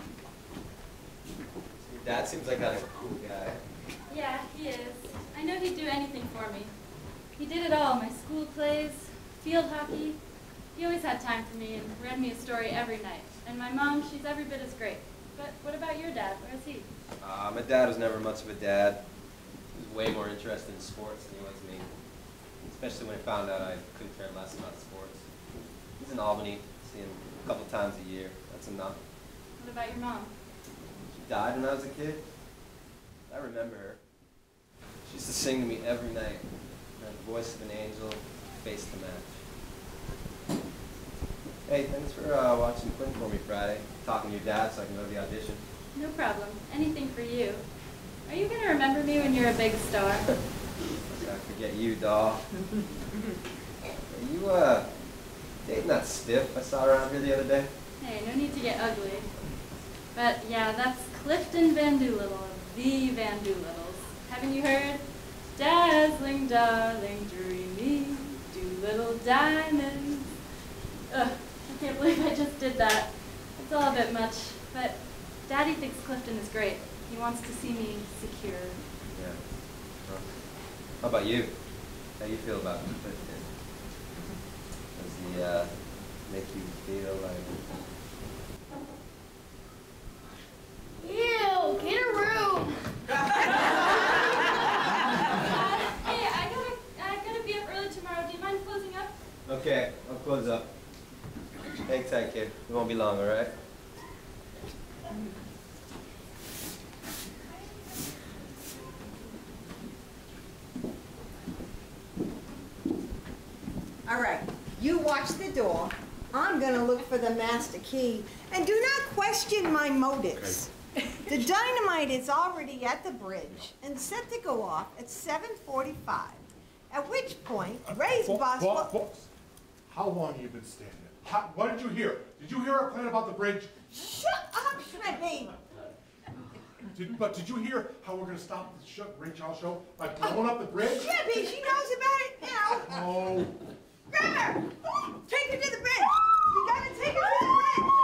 dad seems like a cool guy. Yeah, he is. I know he'd do anything for me. He did it all, my school plays, field hockey. He always had time for me and read me a story every night. And my mom, she's every bit as great. But what about your dad? Where's he? My dad was never much of a dad. He was way more interested in sports than he was me. Especially when he found out I couldn't care less about sports. He's in Albany, see him a couple times a year. That's enough. What about your mom? She died when I was a kid. I remember her. She used to sing to me every night. She had the voice of an angel, face to match. Hey, thanks for watching Quinn for me Friday. Talking to your dad so I can go to the audition. No problem. Anything for you. Are you going to remember me when you're a big star? I forget you, doll. Are you, dating that stiff I saw around here the other day? Hey, no need to get ugly. But yeah, that's Clifton Van Doolittle of the Van Doolittles. Haven't you heard? Dazzling, darling, dreamy, Doolittle diamonds. Ugh, I can't believe I just did that. It's all a bit much, but Daddy thinks Clifton is great. He wants to see me secure. Yeah. Well, how about you? How do you feel about Clifton? Does he, make you feel like... Ew, get a room. Hey, I gotta be up early tomorrow. Do you mind closing up? Okay, I'll close up. Hang tight, kid. It won't be long, all right? All right, you watch the door. I'm gonna look for the master key, and do not question my motives. Okay. The dynamite is already at the bridge and set to go off at 7:45. At which point, Ray's boss will... How long have you been standing there? What did you hear? Did you hear our plan about the bridge? Shut up, Shrimpy! But did you hear how we're going to stop the Ray Charles show by blowing up the bridge? Shrimpy, she knows about it now. Oh. Grab her! Take her to the bridge! You gotta take her to the bridge!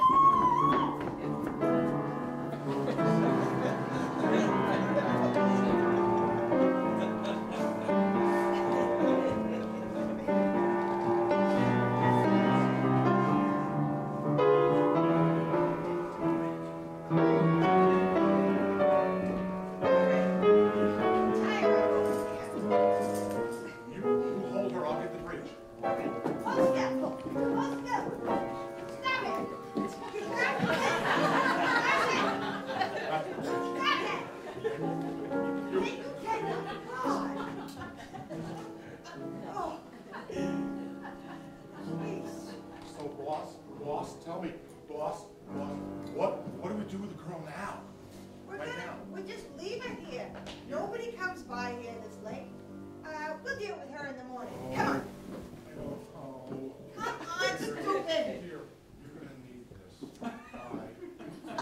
What do we do with the girl now? We're just leaving here. Nobody comes by here this late. We'll deal with her in the morning. Come on. Come on, stupid. You're gonna need this. I'm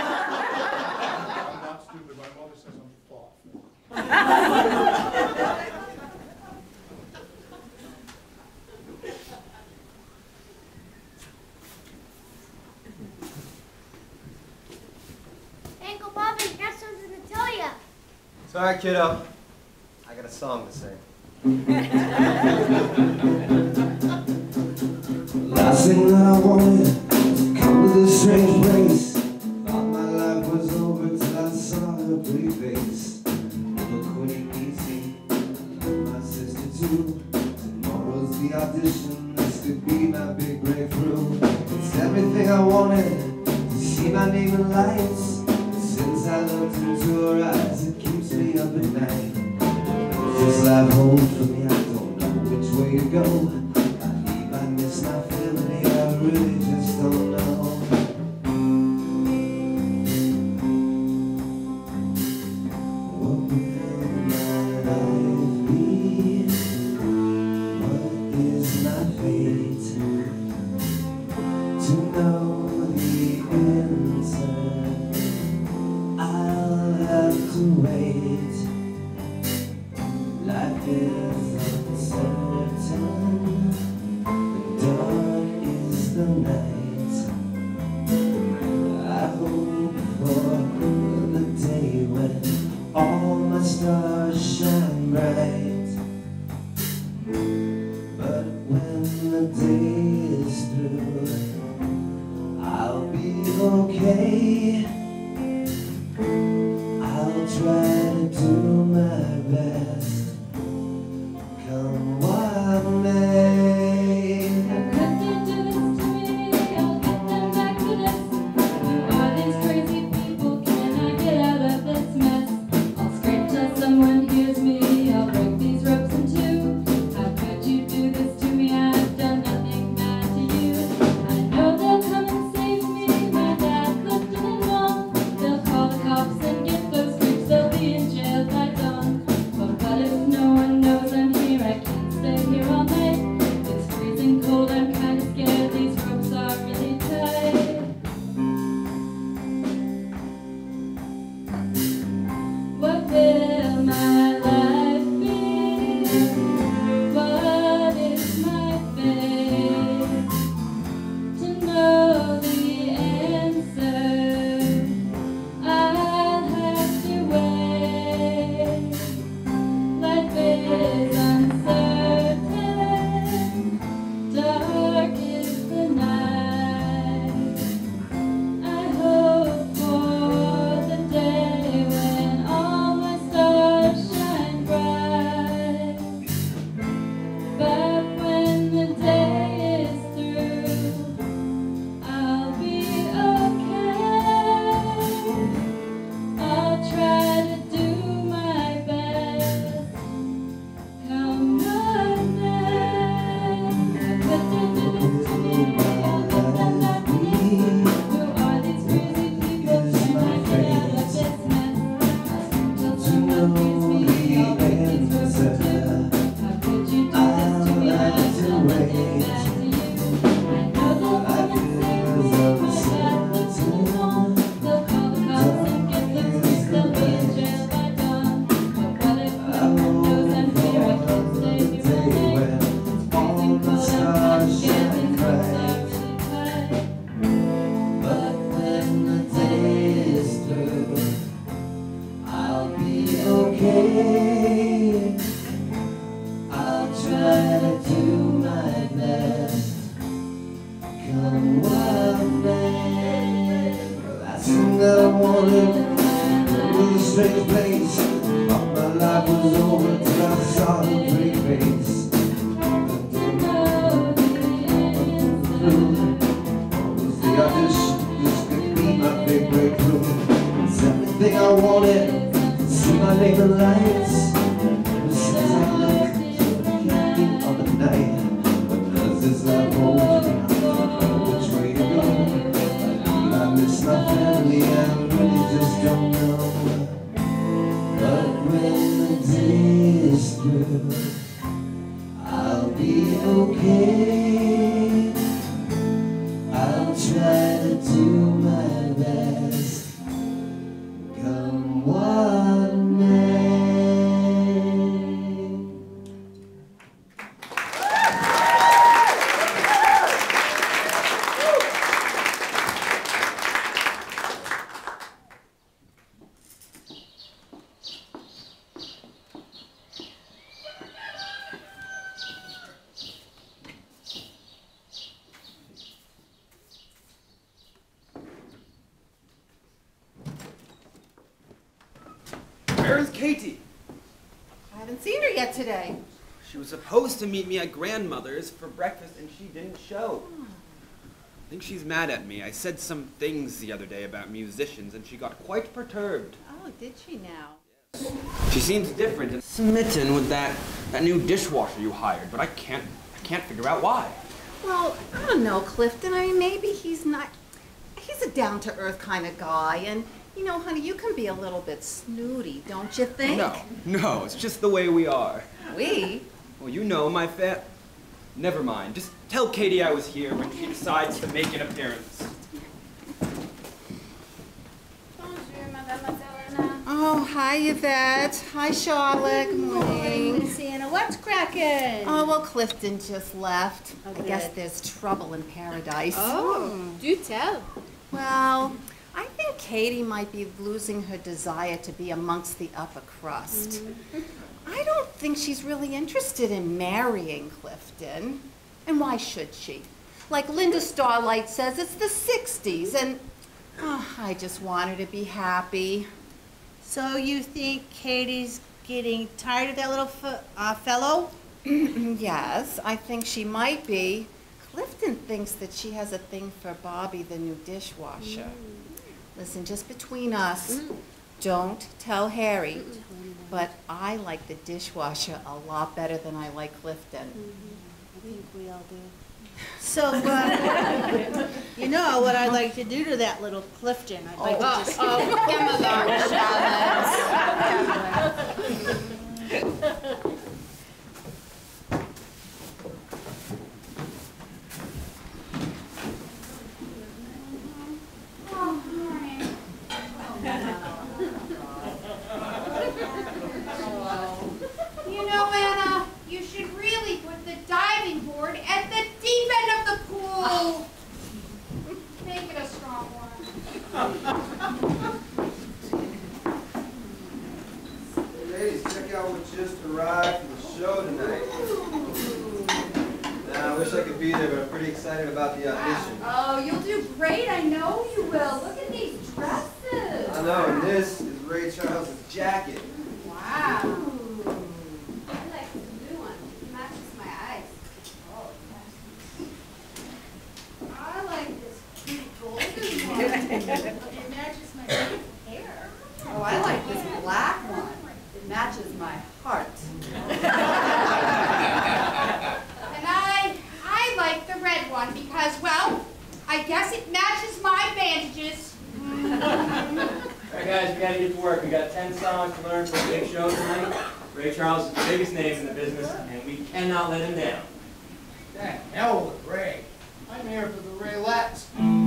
not stupid. My mother says I'm thoughtful. Uncle Bobby, got something to tell you. Sorry, kiddo. I got a song to sing. Last thing that I wanted to come to this strange place. Thought my life was over till I saw her pretty face. Never quitting easy, my sister too. Tomorrow's the audition, this could be my big breakthrough. It's everything I wanted, to see my name in lights. Since I looked into her eyes, it keeps me up at night. This life holds for me, I don't know which way to go. I miss my family, I really just don't know. What will my life be? What is my fate? To know the answer, I'll have to wait. Life is uncertain, dark is the night. I hope for the day when all my stars shine bright. But when the day is through, I'll be okay. I'll try to do my best, come what may. Someone hears me, I'll break these ropes in two. How could you do this to me? I've done nothing bad to you. I know they'll come and save me. My dad, Clifton and Mom. They'll call the cops and get those creeps. They'll be in jail by dawn. But what if no one knows I'm here? I can't stay here all night. It's freezing cold, I'm kinda scared. These ropes are really tight. What will my life be? What is my fate? To know the answer, I'll have to wait. Life is uncertain, dark is the night. I hope for the day when all my stars shine bright. But when the day is through, I'll be okay. I'll try to do my best, come what may. But they do this to me, I'll let them not be. Who are these crazy people? Can I get out of this mess? Till someone hears me, I'll break these ropes in two. How could you do this to me? I've done nothing bad to you. I know they'll come and save me. My dad, Clifton and Mom. They'll call the cops and get those creeps. They'll be in jail by dawn. But what if no one knows I'm here? I can't stay here all night. It's freezing cold, I'm kinda scared. These ropes are really tight. But when the day is through, I'll be okay. I'll try to do my best, come what may. The last thing that I wanted was a strange place. Thought my life was over till I saw her pretty face. Was the audition, this could be my big breakthrough. It's everything I wanted, to see my name in lights. But since I looked into the evening of the night, what does this life hold me? I don't know which way to go. I miss my family, I really just don't know. But when the day is through, I'll be okay. I'll try to do my best, come what may. Where's Katie? I haven't seen her yet today. She was supposed to meet me at grandmother's for breakfast and she didn't show. I think she's mad at me. I said some things the other day about musicians and she got quite perturbed. Oh, did she now? She seems different and smitten with that new dishwasher you hired, but I can't figure out why. Well, I don't know, Clifton. I mean, maybe he's not... He's a down-to-earth kind of guy, and, you know, honey, you can be a little bit snooty, don't you think? No, it's just the way we are. We? Well, you know, Never mind. Just tell Katie I was here when she decides to make an appearance. Oh, hi, Yvette. Hi, Charlotte. Good morning. Miss Anna, what's cracking? Oh, well, Clifton just left. Oh, I guess good. there's trouble in paradise. Oh, do tell. Well, I think Katie might be losing her desire to be amongst the upper crust. I don't think she's really interested in marrying Clifton. And why should she? Like Linda Starlight says, it's the 60s, and I just want her to be happy. So you think Katie's getting tired of that little fellow? Yes, I think she might be. Clifton thinks that she has a thing for Bobby, the new dishwasher. Listen, just between us, don't tell Harry, but I like the dishwasher a lot better than I like Clifton. I think we all do. So, you know what I'd like to do to that little Clifton? I'd like to just... You know, Anna, you should really put the diving board at the deep end of the pool. Make it a strong one. Hey ladies, check out what just arrived for the show tonight. Now, I wish I could be there, but I'm pretty excited about the audition. Oh, you'll do great. I know you will. Look at these dresses. I know, and this is Ray Charles' jacket. Wow. I like the blue one. It matches my eyes. Oh, yes. I like this cute golden one. It matches my hair. Oh, I like this black one. It matches my heart. And I like the red one because, well, I guess it matches my bandages. All right, guys, we gotta get to work. We got 10 songs to learn for the big show tonight. Ray Charles is the biggest name in the business, and we cannot let him down. The hell with Ray. I'm here for the Rayettes.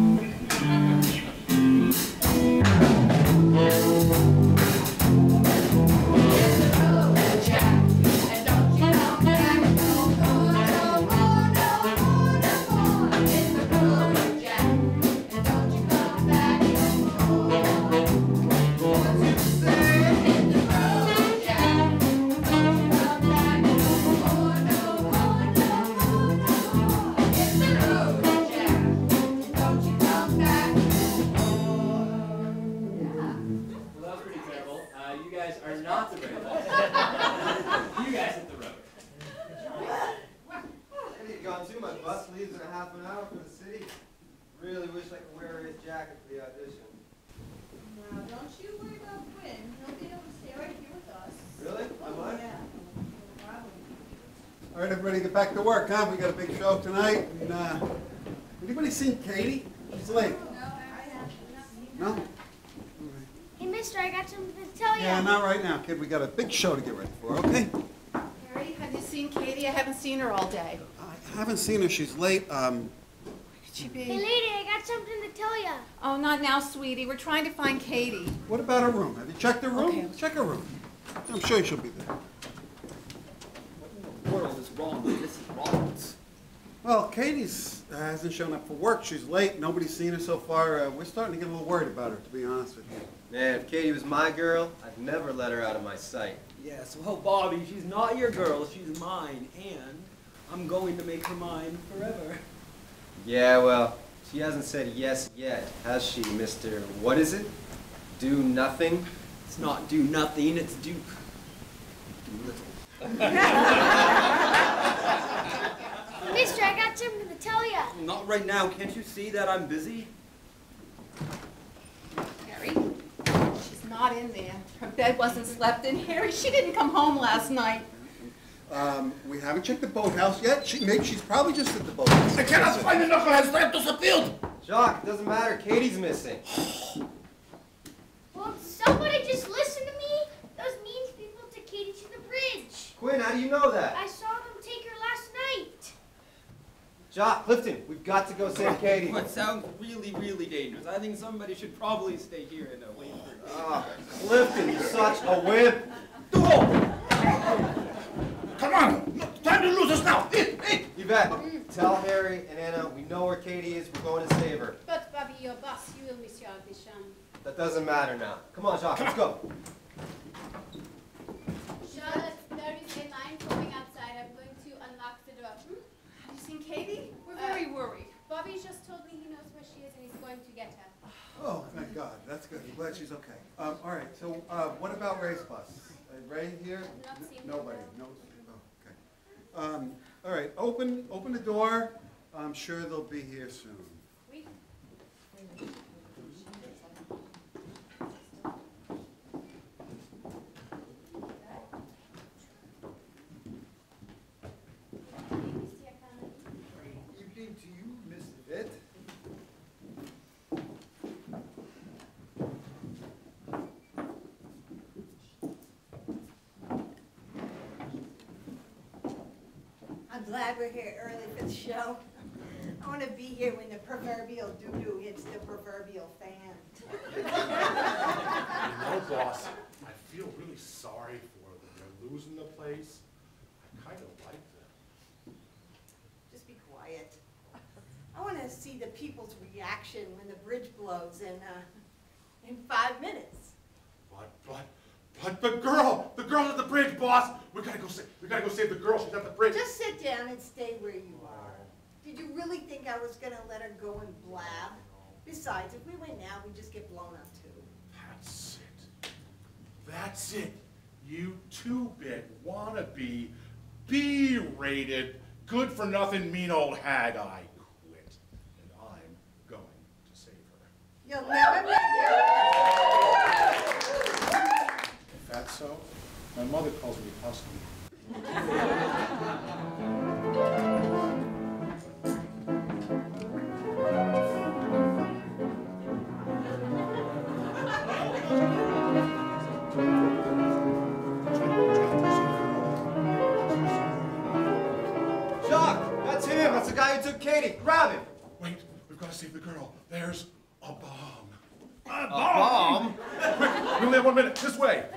Well, that was pretty terrible. You guys are not the Rayettes. You guys hit the road. Maybe you've gone too. My bus leaves in a half an hour for the city. Really wish I could wear Ray's jacket for the audition. Now, don't you worry about Quinn. He'll be able to stay right here with us. Really? Oh, Am I? yeah. No problem. All right, everybody, get back to work, huh? We got a big show tonight. And, anybody seen Katie? She's late. No? Hey, mister, I got something to tell you. Yeah, not right now, kid. We got a big show to get ready for, okay? Harry, have you seen Katie? I haven't seen her all day. I haven't seen her. She's late. Could she be? Hey, lady, I got something to tell you. Oh, not now, sweetie. We're trying to find Katie. What about her room? Have you checked her room? Okay. Check her room. I'm sure she'll be there. What in the world is wrong with Mrs. Roberts? Well, Katie's hasn't shown up for work. She's late. Nobody's seen her so far. We're starting to get a little worried about her, to be honest with you. Man, if Katie was my girl, I'd never let her out of my sight. Yes, well, Bobby, she's not your girl, she's mine, and I'm going to make her mine forever. Yeah, well, she hasn't said yes yet, has she, Mr. What is it? Do nothing? It's not do nothing, it's do little. Mister, I got something to tell you. Not right now. Can't you see that I'm busy? Harry, she's not in there. Her bed wasn't slept in. Harry, she didn't come home last night. We haven't checked the boathouse yet. She's probably just at the boathouse. I cannot find the knuckleheads. They have disappeared. Jacques, it doesn't matter. Katie's missing. Won't somebody just listen to me? Those mean people took Katie to the bridge. Quinn, how do you know that? I saw them take her last night. Jacques, Clifton, we've got to go save Katie. It sounds really, really dangerous. I think somebody should probably stay here and wait for Oh, Clifton, you're such a wimp. Come on. No, time to lose us now. Yvette, tell Harry and Anna we know where Katie is. We're going to save her. But, Bobby, your boss, you will miss your audition. That doesn't matter now. Come on, Jacques, let's go. Charlotte, there is a line coming outside. I'm going to unlock the door. Have you seen Katie? We're very worried. Bobby just told me he knows where she is and he's going to get her. Oh, thank God. That's good. I'm glad she's okay. All right. So, what about Ray's bus? Ray here? Not seen him, Nobody. no. No. Okay. All right. Open the door. I'm sure they'll be here soon. Evening to you, Miss Yvette. I'm glad we're here early for the show. I want to be here when the proverbial doo-doo hits the proverbial fan. You know, boss, I feel really sorry for them. They're losing the place. I kind of like them. Just be quiet. I want to see the people's reaction when the bridge blows in 5 minutes. But the girl at the bridge, boss. We gotta go save the girl. She's at the bridge. Just sit down and stay where you are. Did you really think I was going to let her go and blab? Besides, if we went now, we'd just get blown up too. That's it. You two-bit, wannabe, B-rated, good-for-nothing, mean old hag. I quit. And I'm going to save her. You'll never make If that's so, my mother calls me husky. Jacques, that's him. That's the guy who took Katie. Grab him. Wait, we've got to save the girl. There's a bomb. A bomb? Quick, we only have 1 minute. This way.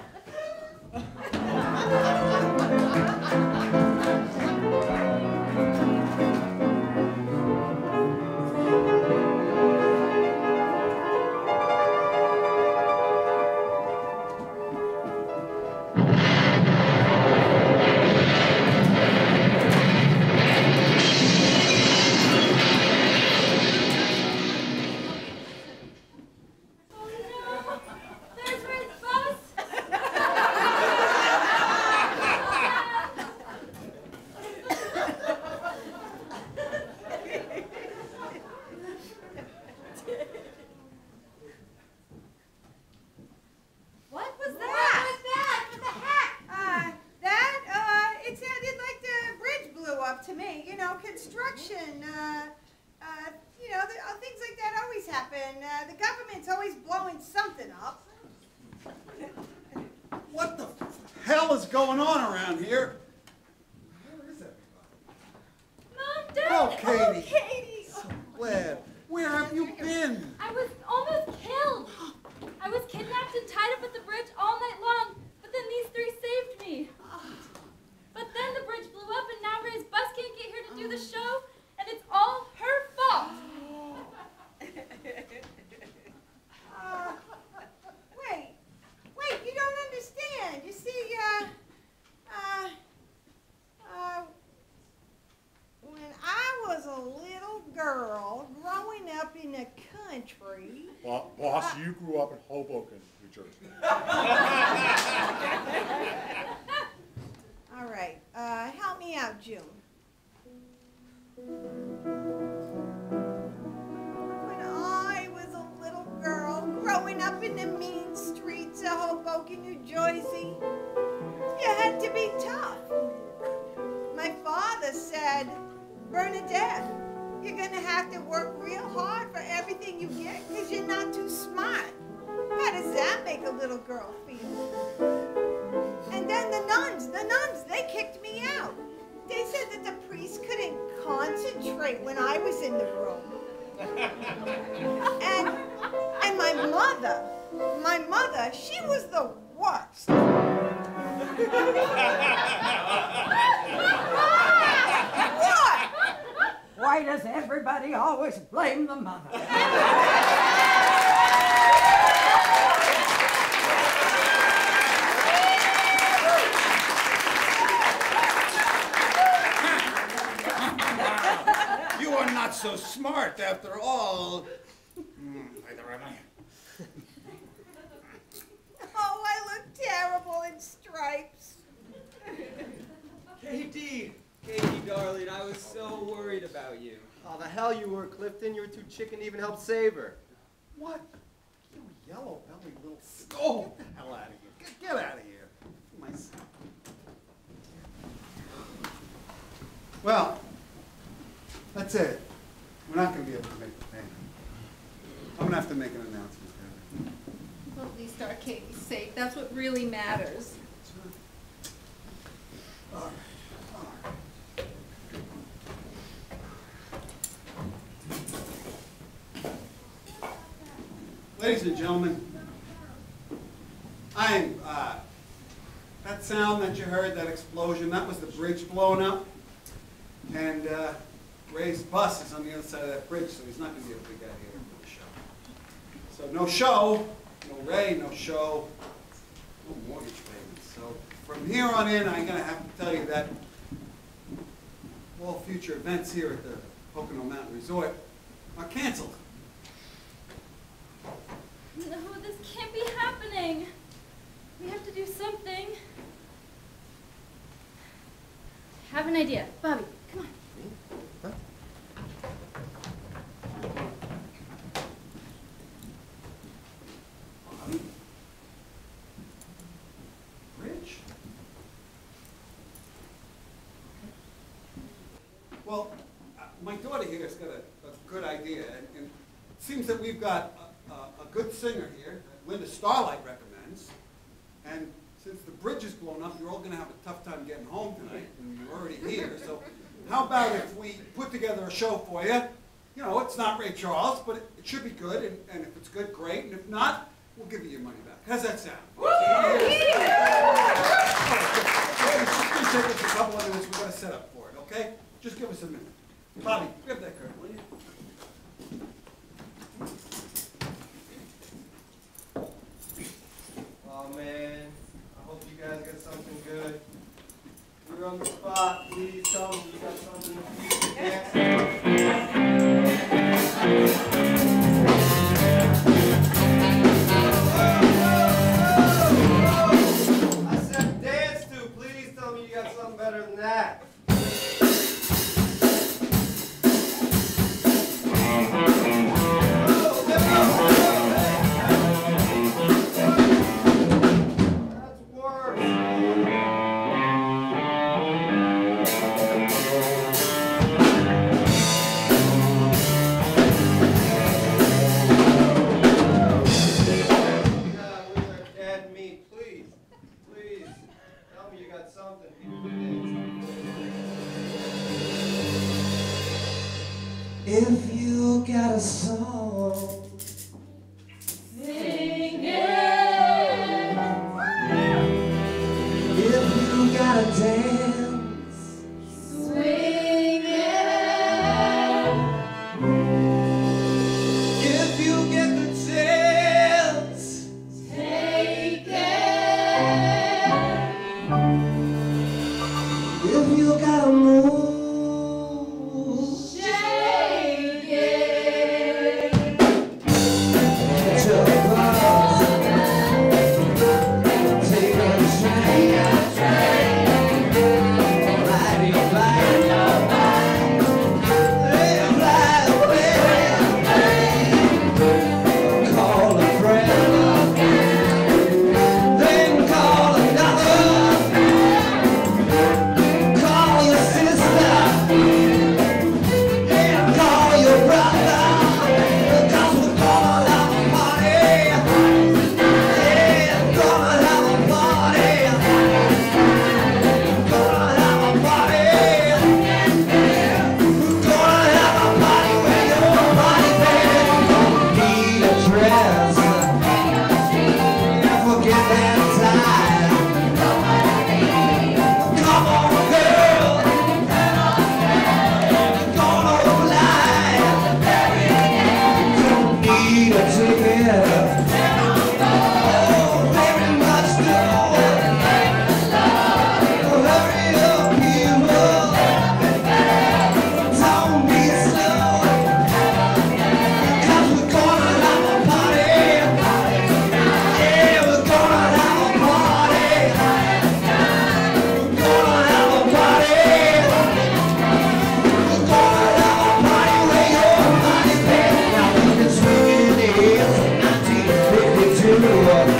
There's Ray's bus! What was that? What the heck? It sounded like the bridge blew up to me. You know, construction, things like that always happen. The government's always blowing something up. What the hell is going on around here? Where is everybody? Mom, Dad! Oh, Katie. Katie! So glad. Where have you been? I was almost killed. I was kidnapped and tied up at the bridge all night long, but then these three saved me. But then the bridge blew up and now Ray's bus can't get here to do the show, and it's all her fault. Wait, you don't understand. You see, when I was a little girl growing up in the country. Boss, you grew up in Hoboken, New Jersey. All right, help me out, June. When I was a little girl growing up in the mean streets of Hoboken, New Jersey, you had to be tough. My father said, Bernadette, you're gonna have to work real hard for everything you get because you're not too smart. How does that make a little girl feel? And then the nuns, they kicked me out. They said that the priest couldn't concentrate when I was in the room. And my mother, she was the worst. What? Why does everybody always blame the mother? You are not so smart after all. Neither am I. Oh, I look terrible in stripes. Katie, darling, I was so worried about you. Oh, the hell you were, Clifton. You were too chicken to even help save her. What? You yellow-bellied little... Oh, get the hell out of here. Get out of here. Well, that's it. We're not going to be able to make the payment. I'm going to have to make an announcement. Well, at least our Katie's safe. That's what really matters. All right. Ladies and gentlemen, that sound that you heard, that explosion, that was the bridge blowing up. And Ray's bus is on the other side of that bridge, so he's not going to be able to get here for the show. So no show, no Ray, no show, no mortgage payments. So from here on in, I'm going to have to tell you that all future events here at the Pocono Mountain Resort are canceled. No, this can't be happening. We have to do something. I have an idea. Bobby, come on. Huh? Rich? Well, my daughter here has got a good idea, and it seems that we've got a good singer here, Linda Starlight recommends, and since the bridge is blown up, you're all going to have a tough time getting home tonight, and you're already here, so how about if we put together a show for you? You know, it's not Ray Charles, but it should be good, and if it's good, great, and if not, we'll give you your money back. How's that sound? It's just going to take us a couple of minutes. We've got to set up for it, okay? Just give us a minute. Bobby, grab that curtain, will you? Oh, man. I hope you guys get something good. You're on the spot. Please tell me you got something to I said dance to. Please tell me you got something better than that. If you got a song, Sing it. if you got a dance, Swing it. if you get the chance, Take it. if you got a move, Shake it. jump up.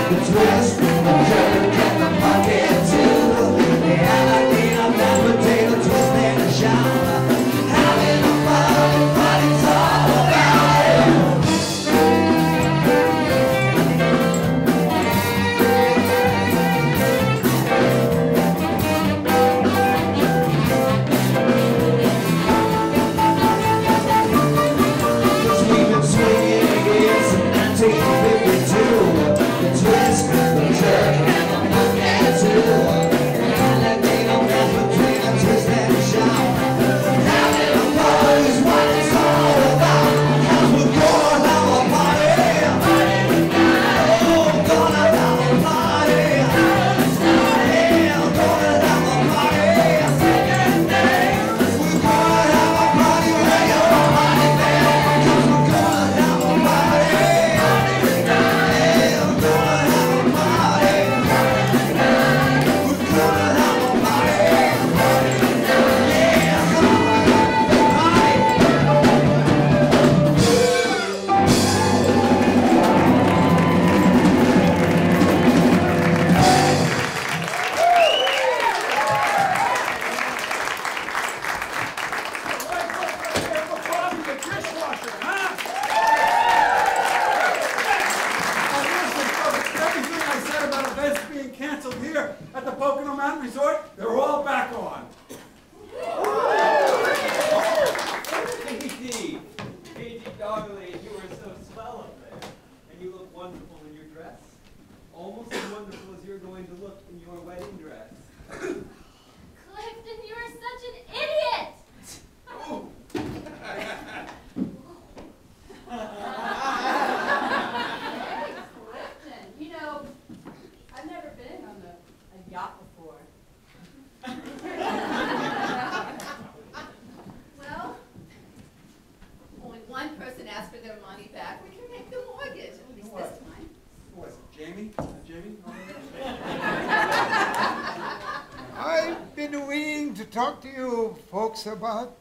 talk to you folks about,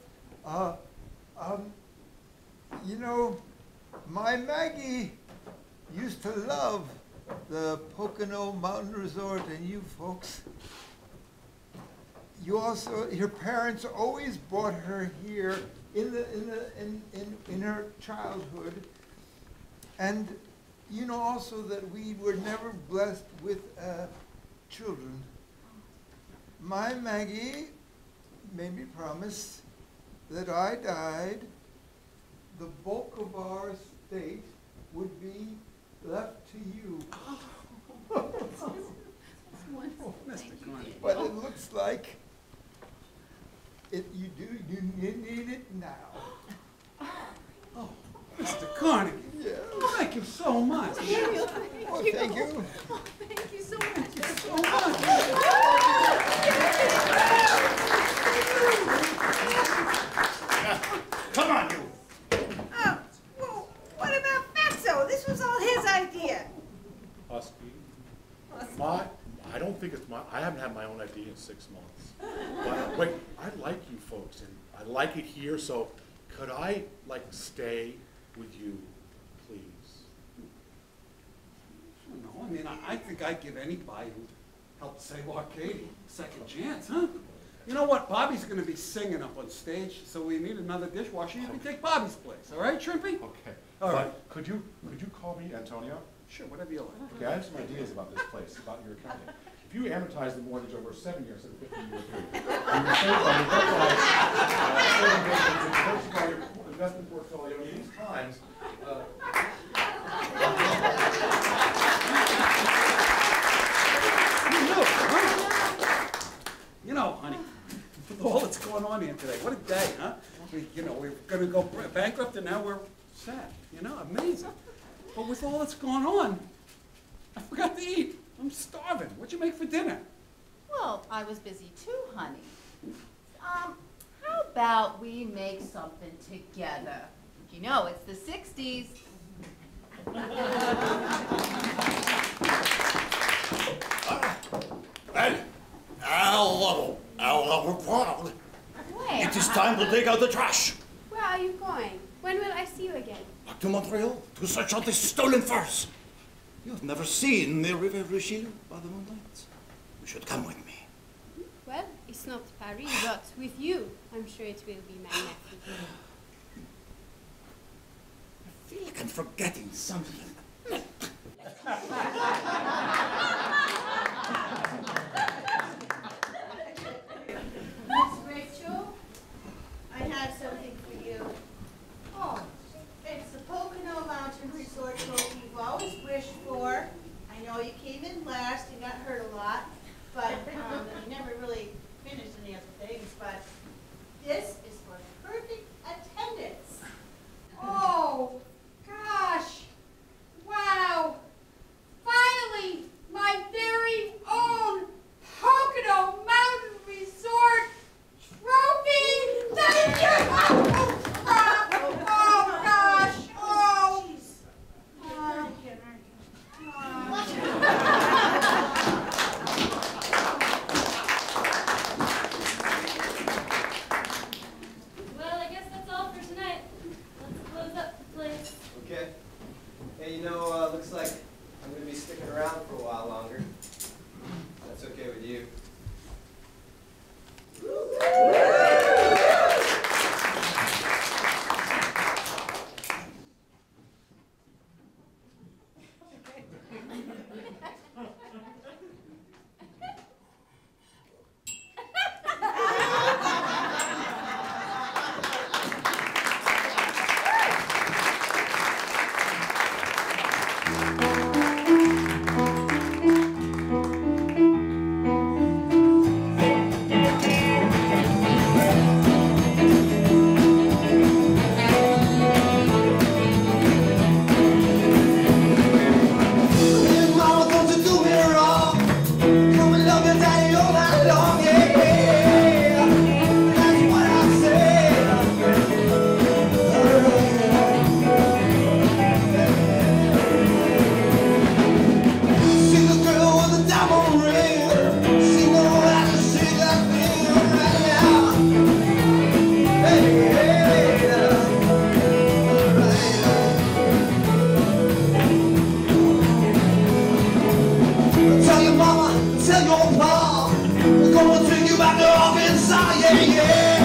you know, my Maggie used to love the Pocono Mountain Resort, and you folks, you also, her parents always brought her here in her childhood, and you know also that we were never blessed with children. My Maggie made me promise that I died, the bulk of our estate would be left to you. But it looks like you need it now. Oh, Mr. Carnegie. Yes. Oh, thank you so much. Thank you. Oh, thank you so much. So much. Come on, you. Oh, well, what about Fatso? This was all his idea. Husky. I don't think it's my, I haven't had my own idea in 6 months. But wait, I like you folks, and I like it here, so could I, like, stay with you, please? No, I mean, I think I'd give anybody who helped save Arcady a second chance, huh? You know what? Bobby's going to be singing up on stage, so we need another dishwasher. You can take Bobby's place, all right, Shrimpy? Okay. All right. But could you call me Antonio? Sure, whatever you like. Okay, I have some ideas about this place, about your accounting. If you amortize the mortgage over a 7-year instead of 15-year period, you can save on your diversify your investment portfolio in these times. You know, honey, with all that's going on here today, what a day, huh? You know, we're going to go bankrupt and now we're sad. You know, amazing. But with all that's going on, I forgot to eat. I'm starving. What'd you make for dinner? Well, I was busy too, honey. How about we make something together? You know, it's the 60s. Well, our proud. Where? It is time to take out the trash. Where are you going? When will I see you again? Back to Montreal to search out the stolen furs. You have never seen the river Richelieu by the moonlight. You should come with me. Well, it's not Paris, but with you, I'm sure it will be magnificent. I feel like I'm forgetting something. Miss Rachel, I have something for you. Oh, it's the Pocono Mountain Resort trophy you've always wished for. I know you came in last and got hurt a lot, but you never really finished any other things. But this is for perfect attendance. Oh, gosh. Wow. Finally, my very own Pocono Mountain Resort trophy. Thank you. Oh, crap. Oh, gosh. Oh. Well, I guess that's all for tonight. Let's close up the place. Okay. Hey, you know, looks like I'm going to be sticking around for a while longer. That's okay with you. Tell your mama, tell your pa, we're gonna take you back to Arkansas, yeah, yeah.